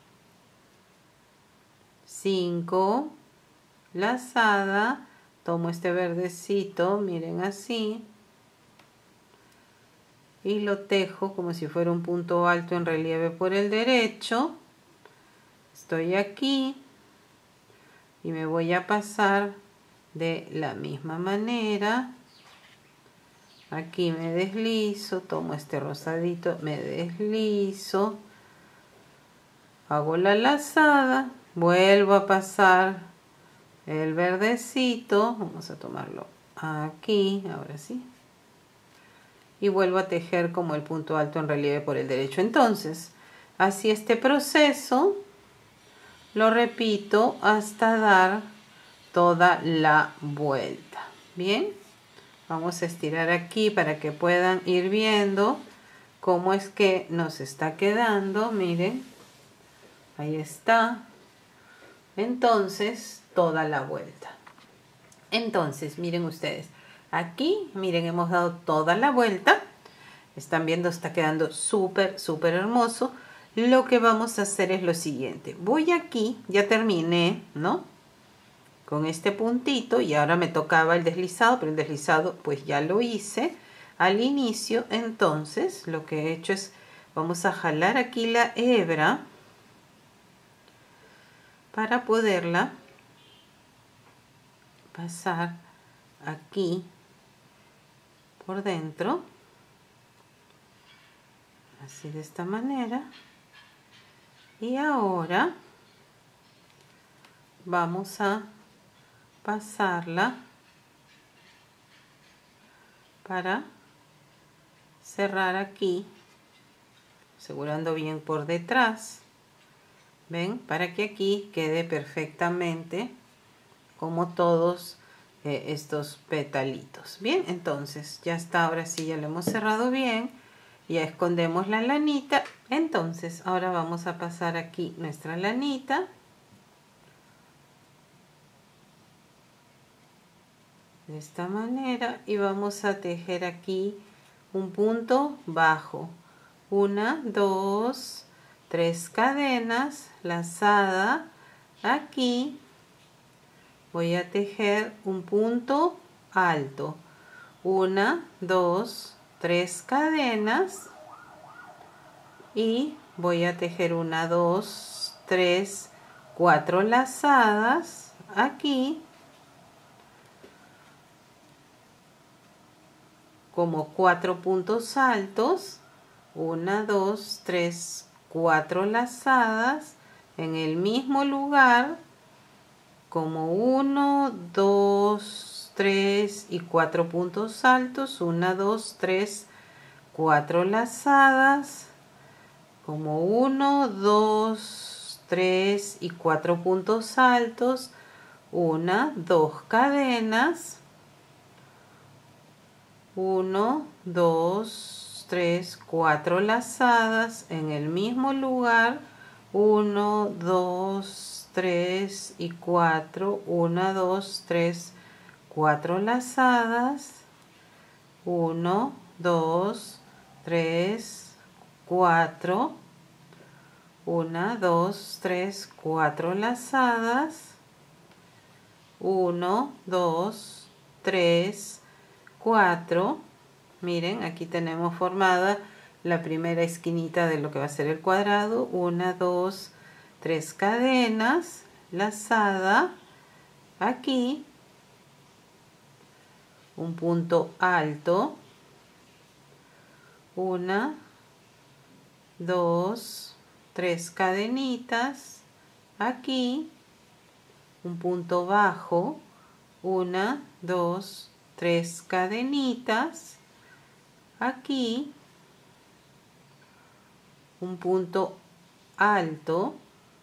Speaker 1: 5, lazada, tomo este verdecito, miren así, y lo tejo como si fuera un punto alto en relieve por el derecho. Estoy aquí y me voy a pasar de la misma manera. Aquí me deslizo, tomo este rosadito, me deslizo, hago la lazada, vuelvo a pasar el verdecito, vamos a tomarlo aquí, ahora sí, y vuelvo a tejer como el punto alto en relieve por el derecho. Entonces, así este proceso lo repito hasta dar toda la vuelta. Bien, vamos a estirar aquí para que puedan ir viendo cómo es que nos está quedando. Miren, ahí está. Entonces, toda la vuelta. Entonces, miren ustedes, aquí, miren, hemos dado toda la vuelta. Están viendo, está quedando súper, súper hermoso. Lo que vamos a hacer es lo siguiente. Voy aquí, ya terminé, ¿no? Con este puntito, y ahora me tocaba el deslizado, pero el deslizado pues ya lo hice al inicio. Entonces, lo que he hecho es, vamos a jalar aquí la hebra para poderla pasar aquí por dentro, así de esta manera. Y ahora vamos a pasarla para cerrar aquí, asegurando bien por detrás. ¿Ven? Para que aquí quede perfectamente como todos estos petalitos. Bien, entonces ya está, ahora sí ya lo hemos cerrado bien. Ya escondemos la lanita. Entonces ahora vamos a pasar aquí nuestra lanita. De esta manera, y vamos a tejer aquí un punto bajo. 1, 2, 3 cadenas, lazada. Aquí voy a tejer un punto alto. 1, 2, 3 cadenas, y voy a tejer 1, 2, 3, 4 lazadas aquí, como 4 puntos altos. 1, 2, 3, 4 lazadas en el mismo lugar, como 1, 2, 3 y 4 puntos altos. 1, 2, 3, 4 lazadas como 1, 2, 3 y 4 puntos altos, 1, 2 cadenas, 1, 2, 3, 4 lazadas en el mismo lugar, 1, 2, 3 y 4, 1, 2, 3, 4 lazadas, 1, 2, 3, 4, 1, 2, 3, 4 lazadas, 1, 2, 3, 4. Miren, aquí tenemos formada la primera esquinita de lo que va a ser el cuadrado. 1, 2, 3 cadenas, lazada, aquí, un punto alto, 1, 2, 3 cadenitas, aquí, un punto bajo, 1, 2, 3 cadenitas, aquí, un punto alto,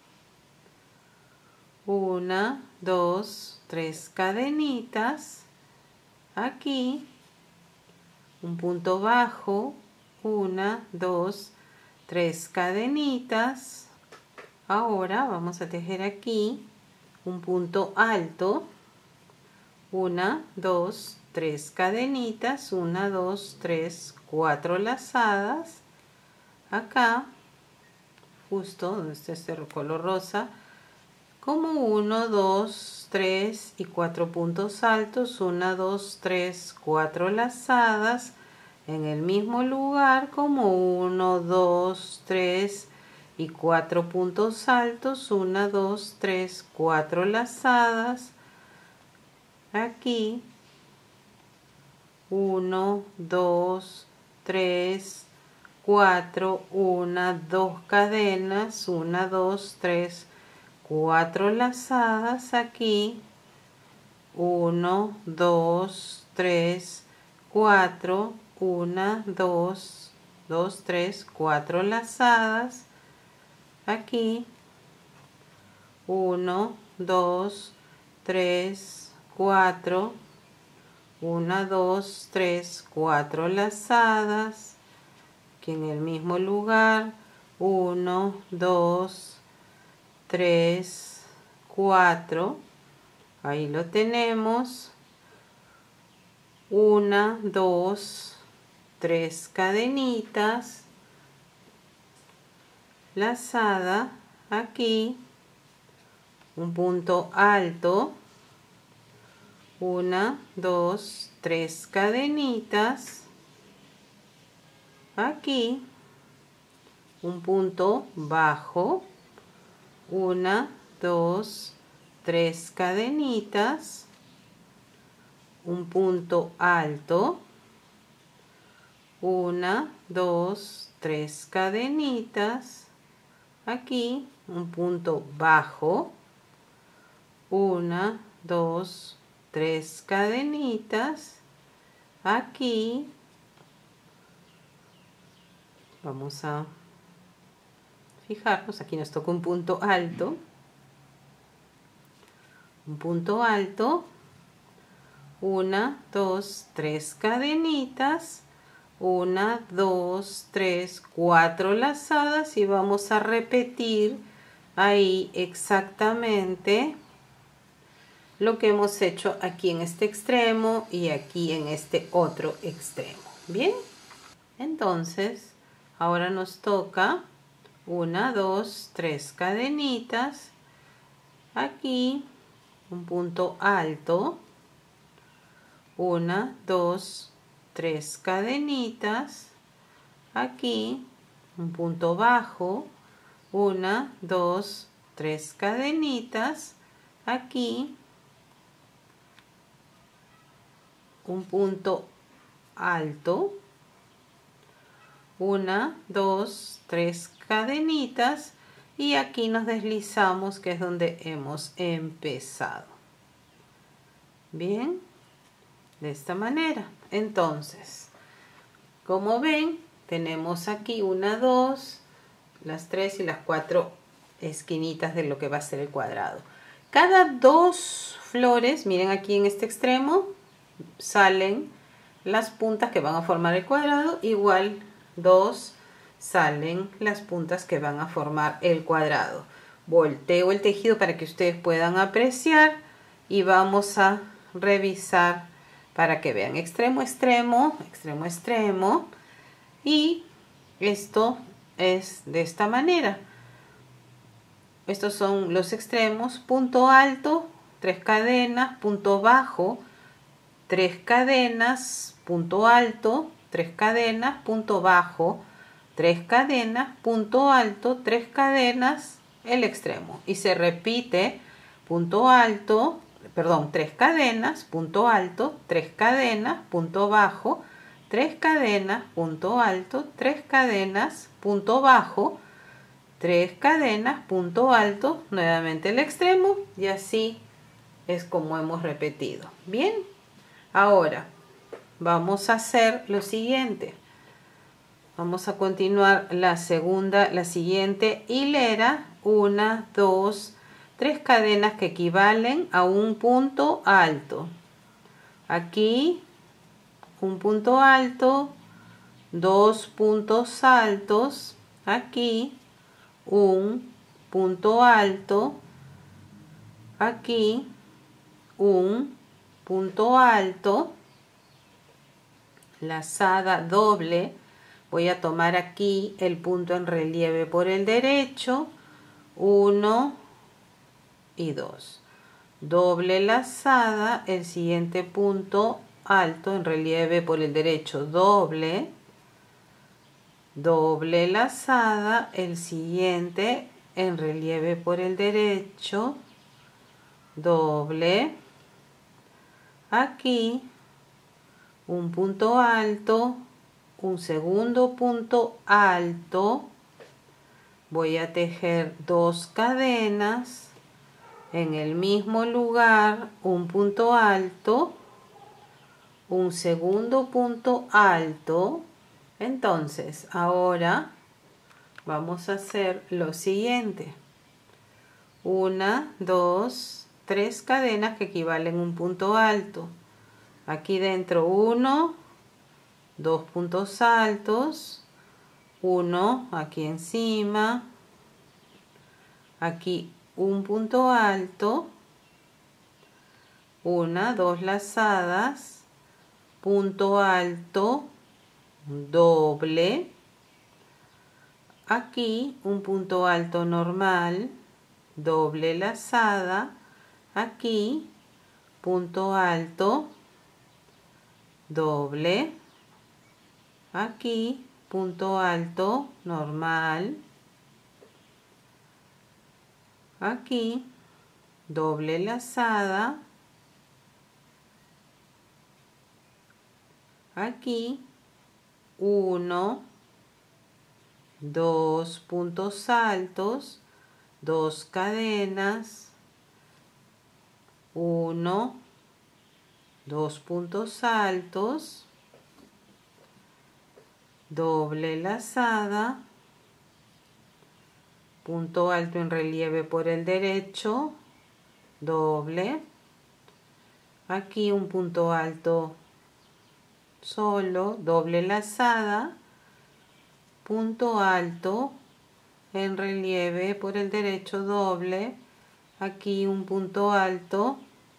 Speaker 1: 1, 2, 3 cadenitas, aquí, un punto bajo, 1, 2, 3 cadenitas. Ahora vamos a tejer aquí un punto alto, 1, 2, 3 cadenitas, 1, 2, 3, 4 lazadas, acá, justo donde está este color rosa, como 1, 2, 3 y 4 puntos altos, 1, 2, 3, 4 lazadas, en el mismo lugar como 1, 2, 3 y 4 puntos altos, 1, 2, 3, 4 lazadas, aquí 1, 2, 3, 4, 1, 2 cadenas, 1, 2, 3, 4 lazadas, aquí 1, 2, 3, 4, 1, 2, 2, 3, 4 lazadas, aquí 1, 2, 3, 4, 1, 2, 3, 4 lazadas, aquí en el mismo lugar, 1, 2, 3, 4, ahí lo tenemos, 1, 2, 3 cadenitas, lazada, aquí, un punto alto, 1, 2, 3 cadenitas, aquí, un punto bajo, 1, 2, 3 cadenitas, un punto alto, 1, 2, 3 cadenitas, aquí un punto bajo, 1, 2, 3 cadenitas, aquí vamos a fijarnos, aquí nos toca un punto alto, 1, 2, 3 cadenitas, 1, 2, 3, 4 lazadas y vamos a repetir ahí exactamente lo que hemos hecho aquí en este extremo y aquí en este otro extremo. Bien, entonces ahora nos toca 1, 2, 3 cadenitas, aquí un punto alto, 1, 2, 3 cadenitas, aquí un punto bajo, 1, 2, 3 cadenitas, aquí un punto alto, 1, 2, 3 cadenitas y aquí nos deslizamos, que es donde hemos empezado. Bien, de esta manera. Entonces, como ven, tenemos aquí 1, 2, las 3 y las 4 esquinitas de lo que va a ser el cuadrado. Cada 2 flores, miren aquí en este extremo, salen las puntas que van a formar el cuadrado, igual 2 salen las puntas que van a formar el cuadrado. Volteo el tejido para que ustedes puedan apreciar y vamos a revisar para que vean extremo, extremo, extremo, extremo, y esto es de esta manera. Estos son los extremos: punto alto, 3 cadenas, punto bajo, 3 cadenas, punto alto, 3 cadenas, punto bajo, 3 cadenas, punto alto, 3 cadenas, el extremo. Y se repite: punto alto, perdón, 3 cadenas, punto alto, 3 cadenas, punto bajo, 3 cadenas, punto alto, 3 cadenas, punto bajo, 3 cadenas, punto alto, nuevamente el extremo, y así es como hemos repetido. Bien, ahora vamos a hacer lo siguiente. Vamos a continuar la siguiente hilera: 1, 2, 3 cadenas que equivalen a un punto alto. Aquí un punto alto, 2 puntos altos, aquí un punto alto, aquí un punto alto, lazada doble. Voy a tomar aquí el punto en relieve por el derecho, 1 y 2. Doble lazada, el siguiente punto alto en relieve por el derecho, doble. Doble lazada, el siguiente en relieve por el derecho, doble. Aquí un punto alto, un segundo punto alto, voy a tejer 2 cadenas en el mismo lugar, un punto alto, un segundo punto alto. Entonces ahora vamos a hacer lo siguiente: 1, 2, 3 cadenas que equivalen a un punto alto. Aquí dentro 1, 2 puntos altos, 1 aquí encima, aquí un punto alto, 1, 2 lazadas, punto alto, doble, aquí un punto alto normal, doble lazada, aquí punto alto, doble, aquí punto alto normal, aquí doble lazada, aquí 1, 2 puntos altos, 2 cadenas, 1, 2 puntos altos, doble lazada, punto alto en relieve por el derecho, doble, aquí un punto alto solo, doble lazada, punto alto en relieve por el derecho, doble, aquí un punto alto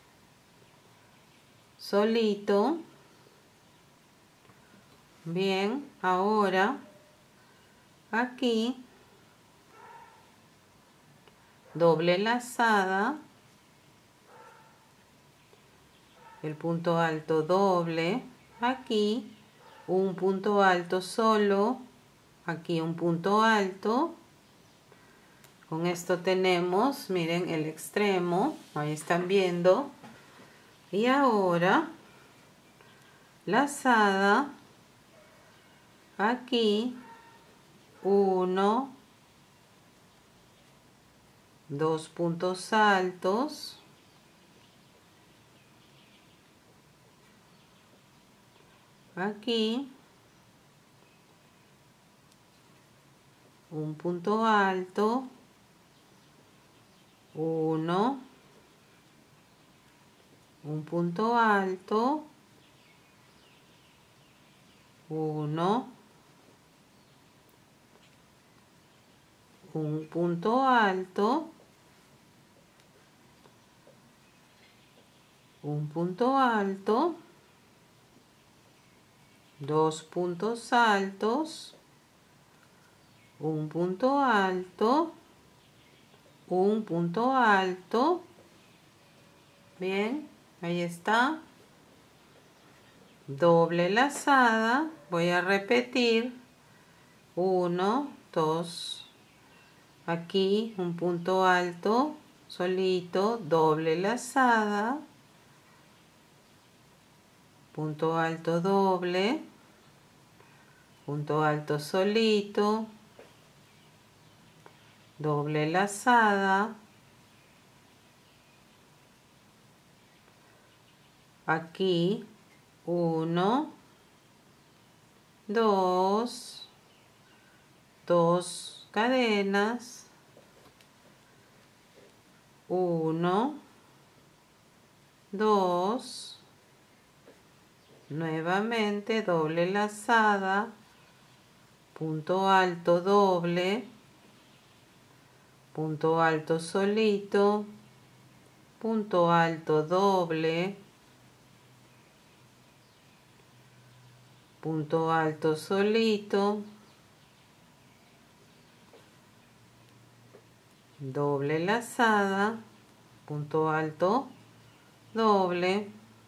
Speaker 1: solito. Bien, ahora aquí doble lazada, el punto alto doble, aquí un punto alto solo, aquí un punto alto. Con esto tenemos, miren, el extremo, ahí están viendo. Y ahora lazada, aquí 1, 2 puntos altos, aquí un punto alto, 1, un punto alto, 1, un punto alto, un punto alto, 2 puntos altos, un punto alto, un punto alto. Bien, ahí está. Doble lazada. Voy a repetir. 1, 2. Aquí un punto alto, solito, doble lazada. Punto alto doble. Punto alto solito. Doble lazada. Aquí 1, 2, 2 cadenas, 1, 2, nuevamente doble lazada, punto alto doble, punto alto solito, punto alto doble, punto alto solito, doble lazada, punto alto doble,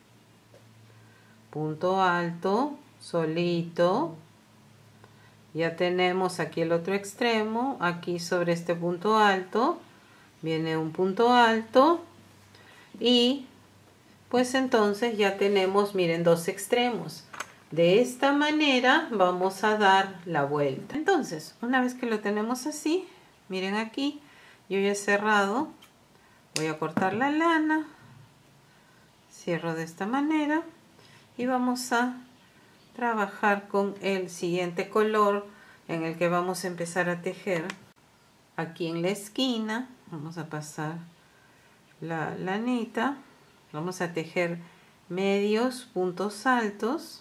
Speaker 1: punto alto solito. Ya tenemos aquí el otro extremo. Aquí sobre este punto alto viene un punto alto y pues entonces ya tenemos, miren, dos extremos. De esta manera vamos a dar la vuelta. Entonces, una vez que lo tenemos así, miren aquí, yo ya he cerrado. Voy a cortar la lana, cierro de esta manera y vamos a trabajar con el siguiente color en el que vamos a empezar a tejer. Aquí en la esquina vamos a pasar la lanita, vamos a tejer medios puntos altos.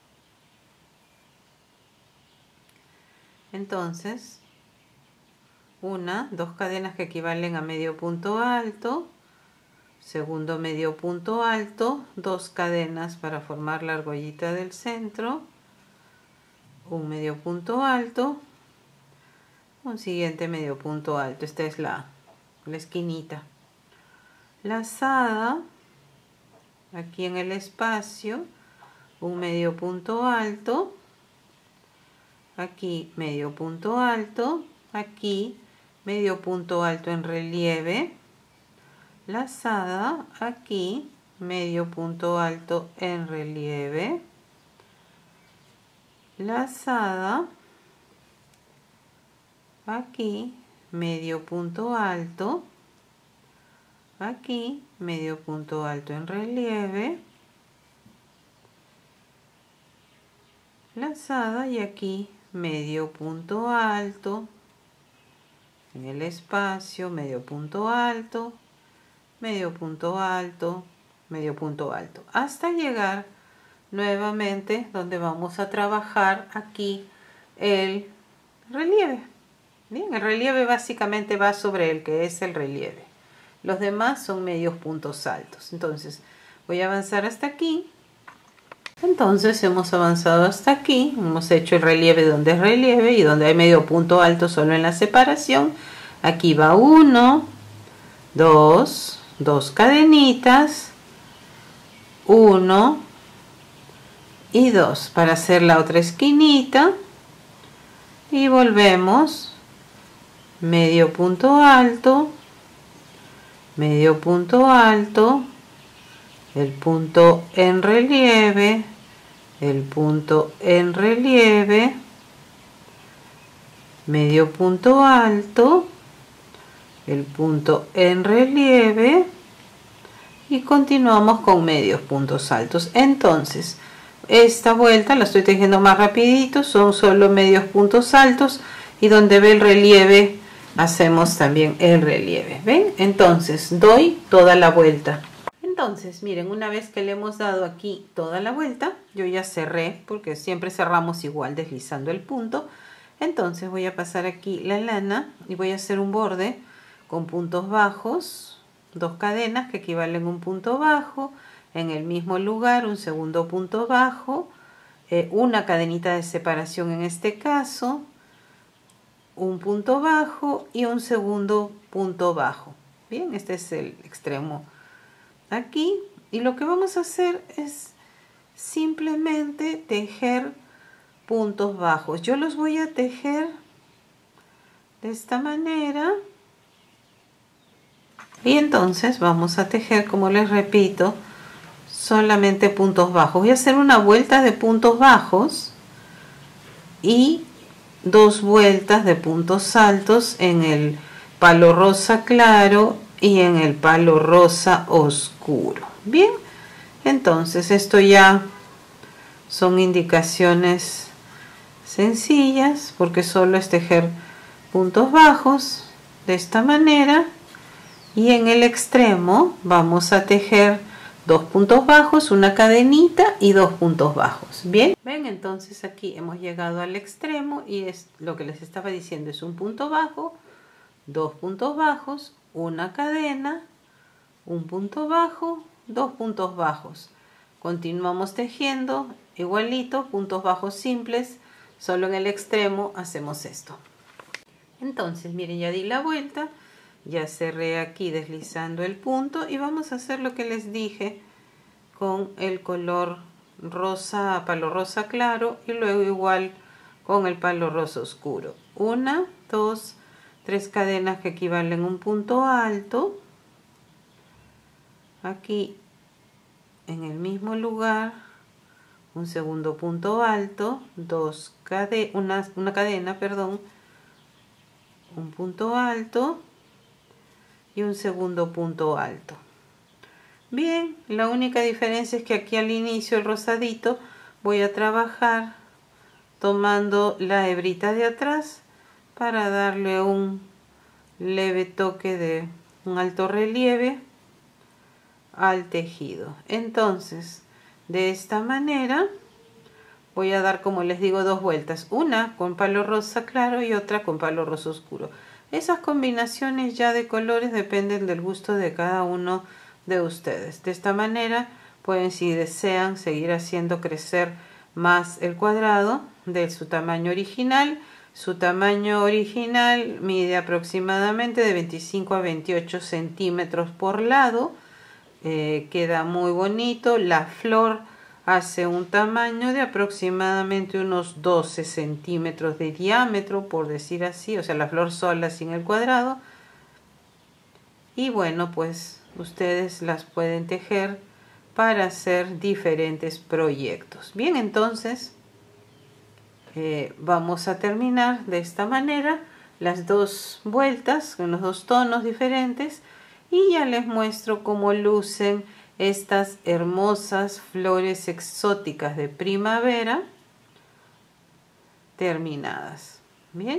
Speaker 1: Entonces, dos cadenas que equivalen a medio punto alto, segundo medio punto alto, 2 cadenas para formar la argollita del centro, un medio punto alto, un siguiente medio punto alto. Esta es la esquinita. Lazada, aquí en el espacio, un medio punto alto, aquí medio punto alto, aquí medio punto alto en relieve, lazada, aquí medio punto alto en relieve, lazada, aquí medio punto alto, aquí medio punto alto en relieve, lazada y aquí medio punto alto en el espacio, medio punto alto, medio punto alto, medio punto alto, hasta llegar nuevamente donde vamos a trabajar aquí el relieve. Bien, el relieve básicamente va sobre el que es el relieve. Los demás son medios puntos altos. Entonces voy a avanzar hasta aquí. Entonces hemos avanzado hasta aquí, hemos hecho el relieve donde es relieve y donde hay medio punto alto solo en la separación. Aquí va 1, 2, 2 cadenitas, 1 y 2 para hacer la otra esquinita y volvemos, medio punto alto, medio punto alto, el punto en relieve, el punto en relieve, medio punto alto, el punto en relieve y continuamos con medios puntos altos. Entonces esta vuelta la estoy tejiendo más rapidito, son solo medios puntos altos y donde ve el relieve hacemos también el relieve. ¿Ven? Entonces doy toda la vuelta. Entonces miren, una vez que le hemos dado aquí toda la vuelta, yo ya cerré, porque siempre cerramos igual deslizando el punto. Entonces voy a pasar aquí la lana y voy a hacer un borde con puntos bajos, 2 cadenas que equivalen a un punto bajo, en el mismo lugar un segundo punto bajo, una cadenita de separación en este caso, un punto bajo y un segundo punto bajo. Bien, este es el extremo aquí, y lo que vamos a hacer es simplemente tejer puntos bajos. Yo los voy a tejer de esta manera, y entonces vamos a tejer, como les repito, solamente puntos bajos. Voy a hacer una vuelta de puntos bajos y 2 vueltas de puntos altos en el palo rosa claro y en el palo rosa oscuro. Bien, entonces esto ya son indicaciones sencillas, porque solo es tejer puntos bajos de esta manera, y en el extremo vamos a tejer 2 puntos bajos, una cadenita y 2 puntos bajos. Bien, ven, entonces aquí hemos llegado al extremo, y es lo que les estaba diciendo, es un punto bajo, 2 puntos bajos, una cadena, un punto bajo, 2 puntos bajos. Continuamos tejiendo igualito, puntos bajos simples, solo en el extremo hacemos esto. Entonces miren, ya di la vuelta, ya cerré aquí deslizando el punto, y vamos a hacer lo que les dije con el color rosa, palo rosa claro, y luego igual con el palo rosa oscuro. 1, 2, 3 cadenas que equivalen a un punto alto, aquí en el mismo lugar un segundo punto alto, una cadena, perdón, un punto alto y un segundo punto alto. Bien, la única diferencia es que aquí al inicio, el rosadito, voy a trabajar tomando la hebrita de atrás para darle un leve toque de un alto relieve al tejido. Entonces, de esta manera voy a dar, como les digo, 2 vueltas, una con palo rosa claro y otra con palo rosa oscuro. Esas combinaciones ya de colores dependen del gusto de cada uno de ustedes. De esta manera pueden, si desean, seguir haciendo crecer más el cuadrado de su tamaño original. Su tamaño original mide aproximadamente de 25 a 28 centímetros por lado. Queda muy bonito. La flor hace un tamaño de aproximadamente unos 12 centímetros de diámetro, por decir así, o sea, la flor sola sin el cuadrado. Y bueno, pues ustedes las pueden tejer para hacer diferentes proyectos. Bien, entonces vamos a terminar de esta manera las 2 vueltas con los 2 tonos diferentes, y ya les muestro cómo lucen estas hermosas flores exóticas de primavera terminadas. Bien,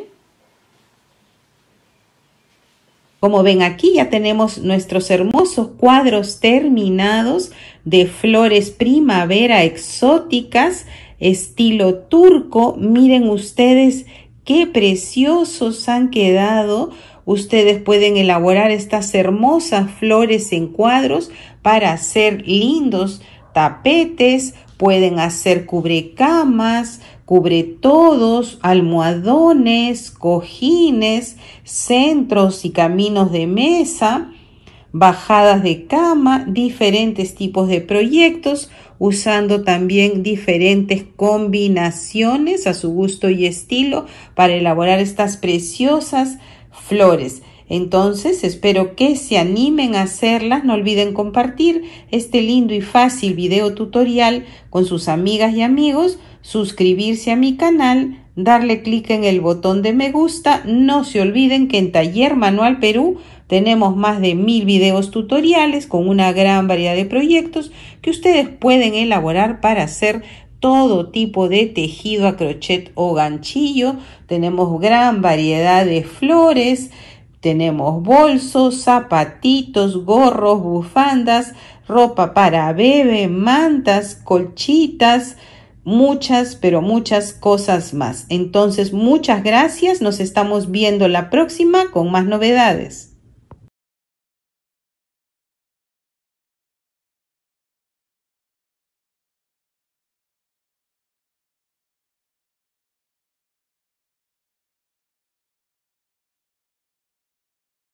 Speaker 1: como ven, aquí ya tenemos nuestros hermosos cuadros terminados de flores primavera exóticas estilo turco. Miren ustedes qué preciosos han quedado. Ustedes pueden elaborar estas hermosas flores en cuadros para hacer lindos tapetes, pueden hacer cubrecamas, cubretodos, almohadones, cojines, centros y caminos de mesa, bajadas de cama, diferentes tipos de proyectos, usando también diferentes combinaciones a su gusto y estilo para elaborar estas preciosas flores. Entonces espero que se animen a hacerlas. No olviden compartir este lindo y fácil video tutorial con sus amigas y amigos, suscribirse a mi canal, darle clic en el botón de me gusta. No se olviden que en Taller Manual Perú tenemos más de 1000 videos tutoriales con una gran variedad de proyectos que ustedes pueden elaborar para hacer todo tipo de tejido a crochet o ganchillo, tenemos gran variedad de flores, tenemos bolsos, zapatitos, gorros, bufandas, ropa para bebé, mantas, colchitas, muchas, pero muchas cosas más. Entonces, muchas gracias. Nos estamos viendo la próxima con más novedades.